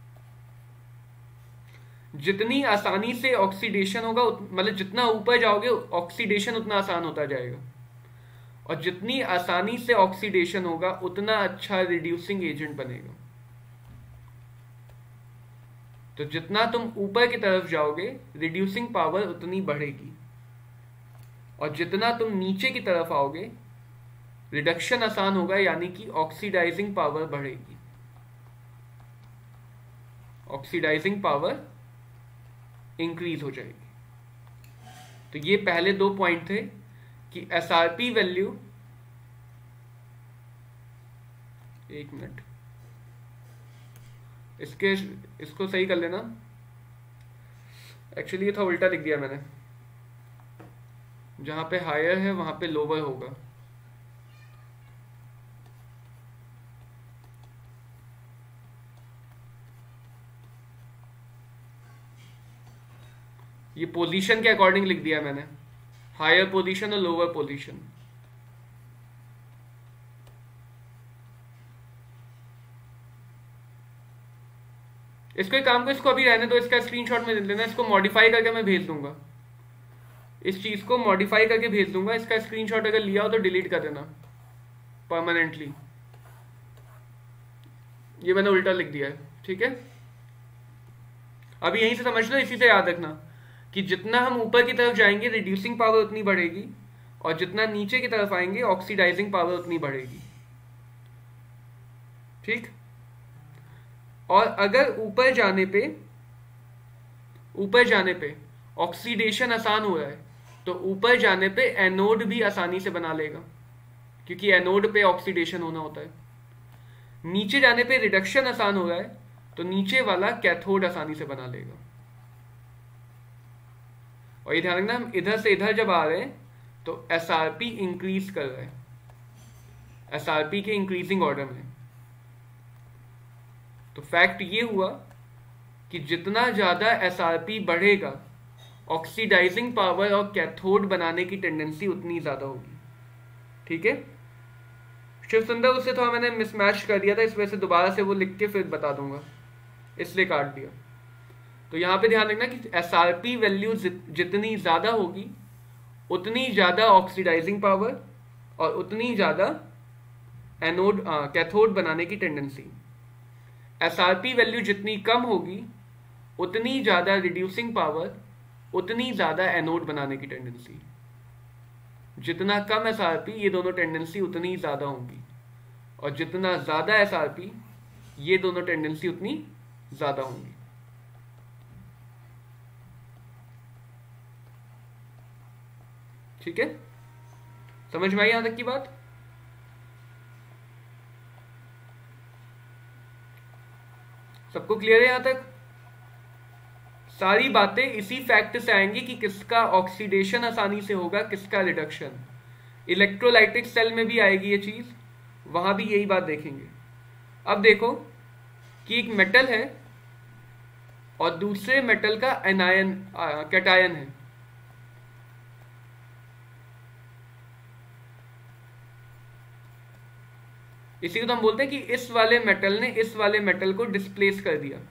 जितनी आसानी से ऑक्सीडेशन होगा, मतलब जितना ऊपर जाओगे ऑक्सीडेशन उतना आसान होता जाएगा, और जितनी आसानी से ऑक्सीडेशन होगा उतना अच्छा रिड्यूसिंग एजेंट बनेगा। तो जितना तुम ऊपर की तरफ जाओगे रिड्यूसिंग पावर उतनी बढ़ेगी, और जितना तुम नीचे की तरफ आओगे रिडक्शन आसान होगा, यानी कि ऑक्सीडाइजिंग पावर बढ़ेगी। ऑक्सीडाइजिंग पावर इंक्रीज हो जाएगी। तो ये पहले दो पॉइंट थे कि एसआरपी वैल्यू, एक मिनट इसके इसको सही कर लेना। एक्चुअली ये था उल्टा लिख दिया मैंने, जहां पे हायर है वहां पे लोअर होगा। ये पोजीशन के अकॉर्डिंग लिख दिया मैंने, हायर पोजीशन और लोअर पोजीशन। इसको एक काम को, इसको अभी रहने दो, इसका स्क्रीनशॉट में लेना, इसको मॉडिफाई करके मैं भेज दूंगा। इस चीज को मॉडिफाई करके भेज दूंगा, इसका स्क्रीनशॉट अगर लिया हो तो डिलीट कर देना परमानेंटली। ये मैंने उल्टा लिख दिया है, ठीक है। अभी यहीं से समझ लो, इसी से याद रखना कि जितना हम ऊपर की तरफ जाएंगे रिड्यूसिंग पावर उतनी बढ़ेगी, और जितना नीचे की तरफ आएंगे ऑक्सीडाइजिंग पावर उतनी बढ़ेगी। ठीक, और अगर ऊपर जाने पे ऊपर जाने पे ऑक्सीडेशन आसान हो रहा है तो ऊपर जाने पे एनोड भी आसानी से बना लेगा, क्योंकि एनोड पे ऑक्सीडेशन होना होता है। नीचे जाने पे रिडक्शन आसान हो रहा है तो नीचे वाला कैथोड आसानी से बना लेगा। और ये ध्यान रखना, हम इधर से इधर जब आ रहे हैं तो एसआरपी इंक्रीज कर रहे हैं, एसआरपी के इंक्रीजिंग ऑर्डर में। तो फैक्ट ये हुआ कि जितना ज्यादा एसआरपी बढ़ेगा ऑक्सीडाइजिंग पावर और कैथोड बनाने की टेंडेंसी उतनी ज्यादा होगी। ठीक है, शिव सुंदर उससे थोड़ा मैंने मिसमैच कर दिया था, इस वजह से दोबारा से वो लिख के फिर बता दूंगा, इसलिए काट दिया। तो यहां पे ध्यान रखना कि एसआरपी वैल्यू जितनी ज्यादा होगी उतनी ज्यादा ऑक्सीडाइजिंग पावर और उतनी ज्यादा एनोड कैथोड बनाने की टेंडेंसी। एसआरपी वैल्यू जितनी कम होगी उतनी ज्यादा रिड्यूसिंग पावर, उतनी ज्यादा एनोड बनाने की टेंडेंसी। जितना कम एसआरपी ये दोनों टेंडेंसी उतनी ज्यादा होंगी, और जितना ज्यादा एसआरपी ये दोनों टेंडेंसी उतनी ज्यादा होंगी। ठीक है, समझ में आई यहां तक की बात? सबको क्लियर है यहां तक? सारी बातें इसी फैक्ट से आएंगी कि किसका ऑक्सीडेशन आसानी से होगा, किसका रिडक्शन। इलेक्ट्रोलाइटिक सेल में भी आएगी ये चीज, वहां भी यही बात देखेंगे। अब देखो कि एक मेटल है और दूसरे मेटल का एनायन कैटायन है। इसी को तो हम बोलते हैं कि इस वाले मेटल ने इस वाले मेटल को डिस्प्लेस कर दिया।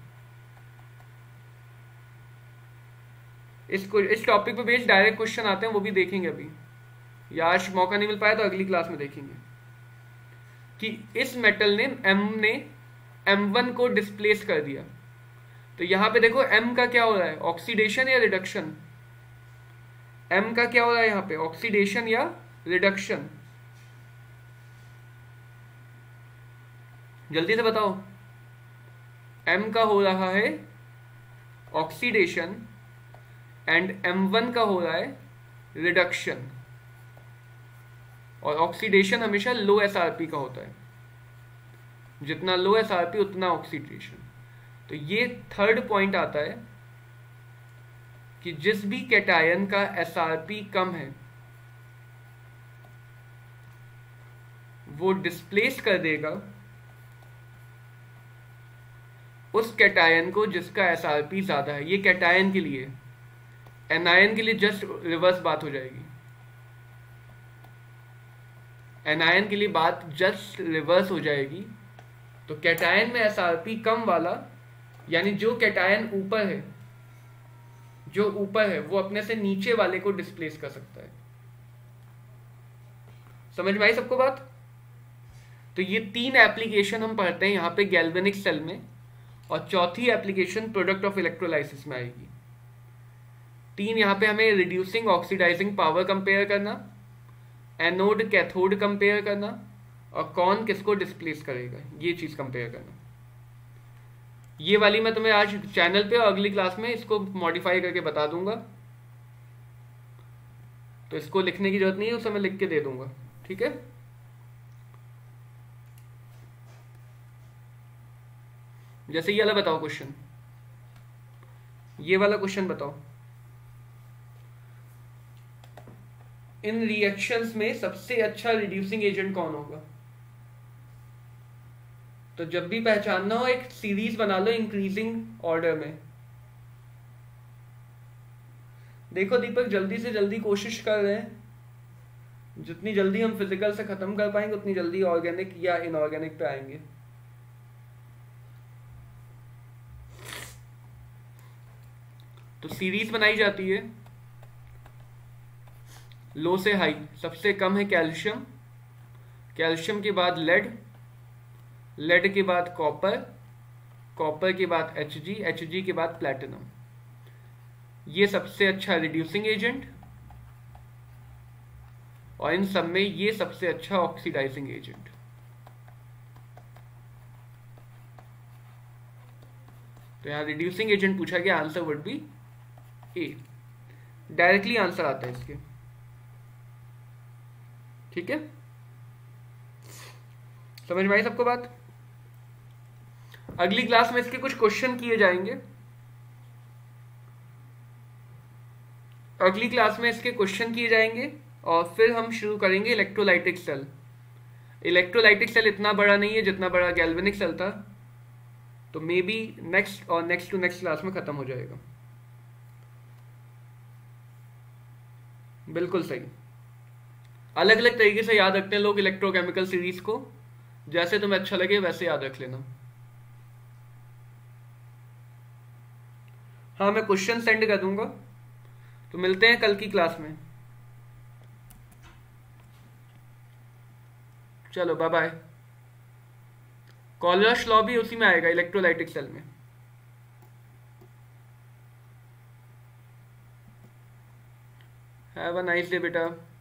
इसको इस टॉपिक पे बेस्ड डायरेक्ट क्वेश्चन आते हैं, वो भी देखेंगे अभी, या आज मौका नहीं मिल पाया तो अगली क्लास में देखेंगे कि इस मेटल ने एम ने एम वन को डिस्प्लेस कर दिया। तो यहां पे देखो एम का क्या हो रहा है, ऑक्सीडेशन या रिडक्शन? एम का क्या हो रहा है यहां पे, ऑक्सीडेशन या रिडक्शन? जल्दी से बताओ। एम का हो रहा है ऑक्सीडेशन एंड एम वन का हो रहा है रिडक्शन। और ऑक्सीडेशन हमेशा लो एसआरपी का होता है, जितना लो एसआरपी उतना ऑक्सीडेशन। तो ये थर्ड पॉइंट आता है कि जिस भी कैटायन का एसआरपी कम है वो डिस्प्लेस कर देगा उस कैटायन को जिसका एसआरपी ज्यादा है। ये कैटायन के लिए, एनायन के लिए जस्ट रिवर्स बात हो जाएगी। एनायन के लिए बात जस्ट रिवर्स हो जाएगी। तो कैटायन में एसआरपी कम वाला, यानी जो कैटायन ऊपर है, जो ऊपर है वो अपने से नीचे वाले को डिस्प्लेस कर सकता है। समझ में आई सबको बात? तो ये तीन एप्लीकेशन हम पढ़ते हैं यहाँ पे गैल्वेनिक सेल में, और चौथी एप्लीकेशन प्रोडक्ट ऑफ इलेक्ट्रोलाइसिस में आएगी। तीन यहाँ पे हमें रिड्यूसिंग ऑक्सीडाइजिंग पावर कंपेयर करना, एनोड कैथोड कंपेयर करना, और कौन किसको डिस्प्लेस करेगा ये चीज कंपेयर करना। ये वाली मैं तुम्हें आज चैनल पे और अगली क्लास में इसको मॉडिफाई करके बता दूंगा, तो इसको लिखने की जरूरत नहीं है, उसे मैं लिख के दे दूंगा। ठीक है, जैसे ये वाला बताओ क्वेश्चन, ये वाला क्वेश्चन बताओ, इन रिएक्शंस में सबसे अच्छा रिड्यूसिंग एजेंट कौन होगा? तो जब भी पहचानना हो एक सीरीज बना लो इंक्रीजिंग ऑर्डर में। देखो दीपक, जल्दी से जल्दी कोशिश कर रहे हैं, जितनी जल्दी हम फिजिकल से खत्म कर पाएंगे उतनी जल्दी ऑर्गेनिक या इनऑर्गेनिक पे आएंगे। तो सीरीज बनाई जाती है लो से हाई। सबसे कम है कैल्शियम, कैल्शियम के बाद लेड, लेड के बाद कॉपर, कॉपर के बाद एच जी, एच जी के बाद प्लैटिनम। ये सबसे अच्छा रिड्यूसिंग एजेंट, और इन सब में ये सबसे अच्छा ऑक्सीडाइजिंग एजेंट। तो यहाँ रिड्यूसिंग एजेंट पूछा गया, answer would be A. Directly answer आता है इसके। ठीक है, समझ में आई सबको बात? अगली क्लास में इसके कुछ क्वेश्चन किए जाएंगे। अगली क्लास में इसके क्वेश्चन किए जाएंगे और फिर हम शुरू करेंगे इलेक्ट्रोलाइटिक सेल। इलेक्ट्रोलाइटिक सेल इतना बड़ा नहीं है जितना बड़ा गैल्वेनिक सेल था, तो मे बी नेक्स्ट और नेक्स्ट टू नेक्स्ट क्लास में खत्म हो जाएगा। बिल्कुल सही। अलग अलग तरीके से याद रखते हैं लोग इलेक्ट्रोकेमिकल सीरीज को, जैसे तुम्हें अच्छा लगे वैसे याद रख लेना। हाँ, मैं क्वेश्चन सेंड कर दूंगा। तो मिलते हैं कल की क्लास में। चलो बाय बाय। कॉलर्स लॉ भी उसी में आएगा, इलेक्ट्रोलाइटिक सेल में। हैव अ नाइस डे बेटा।